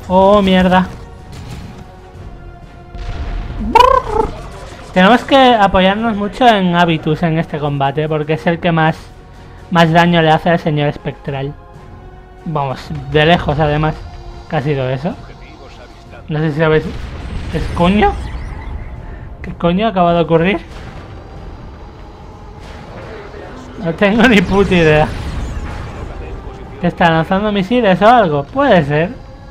Oh, mierda. Tenemos que apoyarnos mucho en Habitus en este combate, porque es el que más, más daño le hace al señor espectral. Vamos, de lejos además. ¿Qué ha sido eso? No sé si sabéis. ¿Es coño? ¿Qué coño acaba de ocurrir? No tengo ni puta idea. ¿Que está lanzando misiles o algo? Puede ser.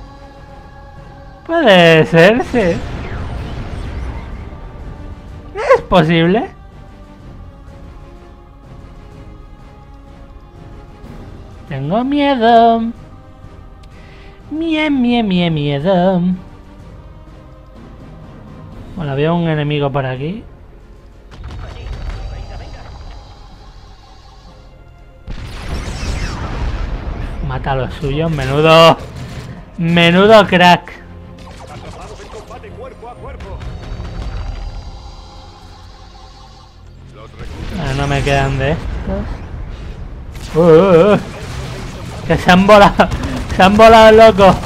Puede ser, sí. ¿Es posible? Tengo miedo. Mie, mie, mie, miedo. Bueno, había un enemigo por aquí. Mata a los suyos, menudo. Menudo crack. Ah, no me quedan de estos. Uh, uh, uh. Que se han volado. Se han volado, loco.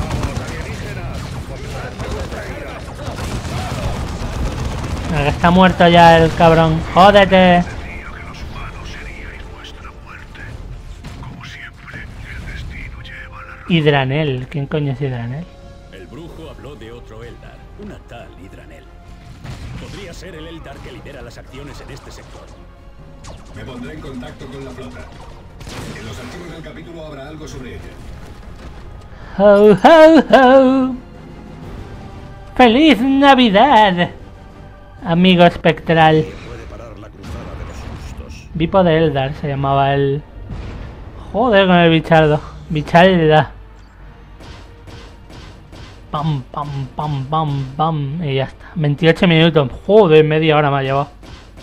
Que está muerto ya el cabrón. Jódete. Hidranel. ¿Quién coño es Hidranel? El brujo habló de otro Eldar, una tal Hidranel. Podría ser el Eldar que lidera las acciones en este sector. Me pondré en contacto con la flota. En los archivos del capítulo habrá algo sobre ella. ¡Ho, ho, ho! ¡Feliz Navidad! Amigo espectral. Vipo de Eldar se llamaba el... Joder con el bichardo. Bicharda. Pam, pam, pam, pam, pam. Y ya está. veintiocho minutos. Joder, media hora me ha llevado.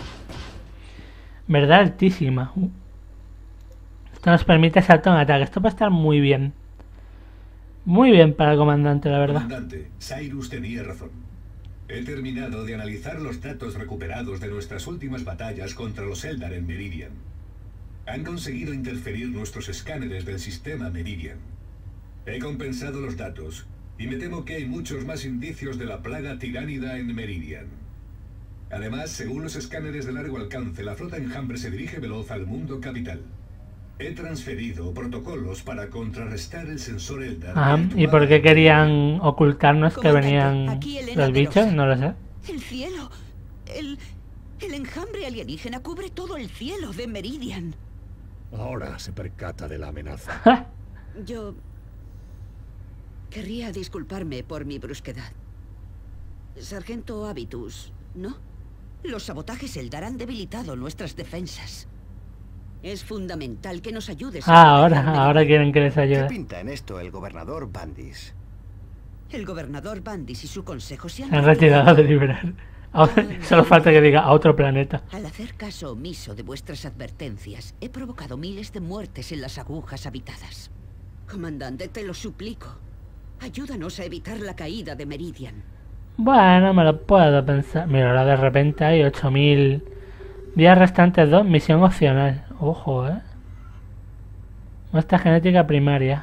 Verdad altísima. Uh. Esto nos permite salto en ataque. Esto va a estar muy bien. Muy bien para el comandante, la verdad. Comandante, Cyrus tenía razón. He terminado de analizar los datos recuperados de nuestras últimas batallas contra los Eldar en Meridian. Han conseguido interferir nuestros escáneres del sistema Meridian. He compensado los datos y me temo que hay muchos más indicios de la plaga tiránida en Meridian. Además, según los escáneres de largo alcance, la flota enjambre se dirige veloz al mundo capital. He transferido protocolos para contrarrestar el sensor Eldar. Ah, ¿y por qué querían ocultarnos que venían los bichos? No lo sé. El cielo. El, el enjambre alienígena cubre todo el cielo de Meridian. Ahora se percata de la amenaza. Yo... querría disculparme por mi brusquedad. Sargento Habitus, ¿no? Los sabotajes Eldar han debilitado nuestras defensas. Es fundamental que nos ayudes. Ah, ahora, ahora quieren que les ayude. ¿Qué pinta en esto el gobernador Bandis? El gobernador Bandis y su consejo se han, se han retirado de liberar. Ahora, solo falta que diga a otro planeta. Al hacer caso omiso de vuestras advertencias, he provocado miles de muertes en las agujas habitadas. Comandante, te lo suplico. Ayúdanos a evitar la caída de Meridian. Bueno, me lo puedo pensar. Mira, ahora de repente hay ocho mil... Días restantes dos, misión opcional. Ojo, eh. Muestra genética primaria.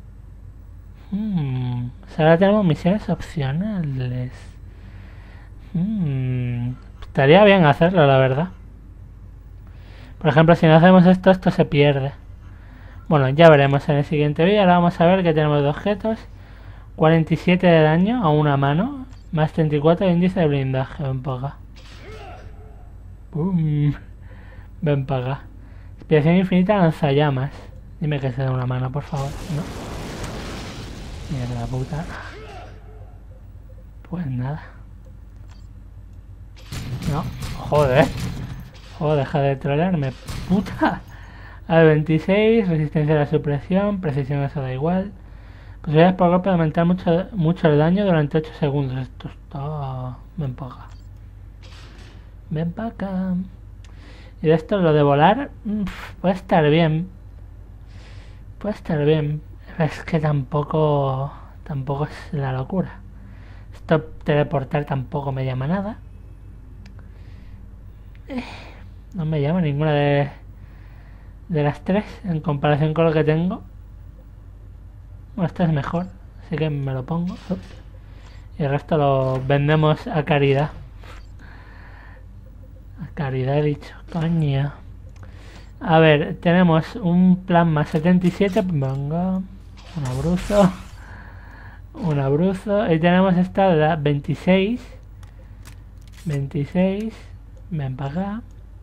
Hmm. Ahora tenemos misiones opcionales. Hmm. Estaría bien hacerlo, la verdad. Por ejemplo, si no hacemos esto, esto se pierde. Bueno, ya veremos en el siguiente vídeo. Ahora vamos a ver que tenemos de objetos. cuarenta y siete de daño a una mano. Más treinta y cuatro de índice de blindaje. Ven para acá. Boom. Ven para acá. Inspiración infinita lanzallamas. Dime que se da una mano, por favor. No. Mierda puta. Pues nada. No. Joder. Joder, deja de trolearme. Puta. Al veintiséis. Resistencia a la supresión. Precisión, eso da igual. Posibilidades por golpe de aumentar mucho, mucho el daño durante ocho segundos. Esto está... Ven para acá. Ven para acá. Y de esto, lo de volar, pff, puede estar bien. Puede estar bien. Es que tampoco... Tampoco es la locura. Esto teleportar tampoco me llama nada. Eh, no me llama ninguna de... De las tres, en comparación con lo que tengo. Bueno, esta es mejor. Así que me lo pongo. Y el resto lo vendemos a caridad. A caridad he dicho, coño. A ver, tenemos un plasma setenta y siete. Venga. Un abruzo. Un abruzo. Y tenemos esta de la veintiséis. veintiséis. Ven para acá.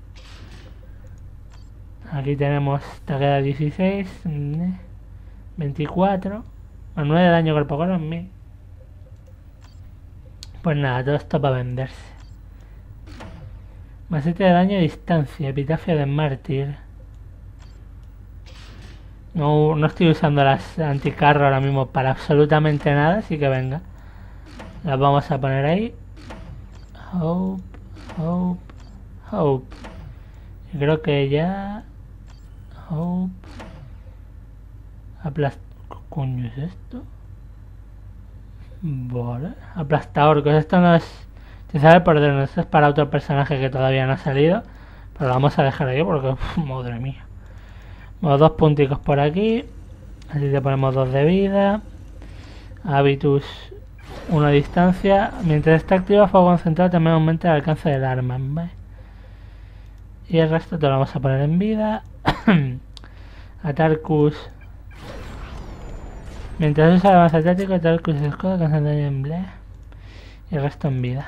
Aquí tenemos esta que da dieciséis. veinticuatro. A nueve de daño cuerpo a cuerpo en mí. Pues nada, todo esto para venderse. Más siete de daño a distancia. Epitafio de mártir. No, no estoy usando las anticarro ahora mismo para absolutamente nada, así que venga. Las vamos a poner ahí. Hope, hope, hope. Y creo que ya... Hope. Aplast... ¿Qué coño es esto? Vale. Aplastador, que esto no es... Se sabe por dentro, esto es para otro personaje que todavía no ha salido. Pero lo vamos a dejar ahí porque... Uf, madre mía. Bueno, dos punticos por aquí. Así te ponemos dos de vida. Habitus, uno a distancia. Mientras está activo, fuego concentrado también aumenta el alcance del arma, ¿vale? Y el resto te lo vamos a poner en vida. Atarcus. Mientras usa el avance atlético, Atarcus y escudo cancelan daño en ble. Y el resto en vida.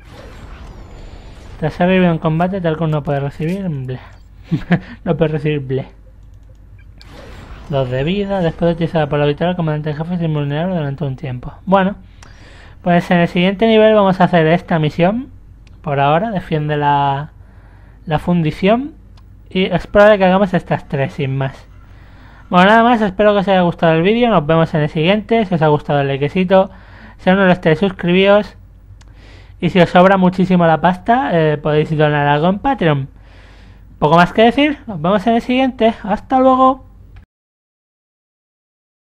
Tras ser revivido en combate, Atarcus no puede recibir ble. No puede recibir ble. Dos de vida, después de utilizar por la victoria, el comandante en jefe es invulnerable durante un tiempo. Bueno, pues en el siguiente nivel vamos a hacer esta misión. Por ahora, defiende la, la fundición. Y es probable que hagamos estas tres sin más. Bueno, nada más, espero que os haya gustado el vídeo. Nos vemos en el siguiente. Si os ha gustado el likecito, si aún no lo estáis, suscribíos. Y si os sobra muchísimo la pasta, eh, podéis donar algo en Patreon. Poco más que decir, nos vemos en el siguiente. Hasta luego.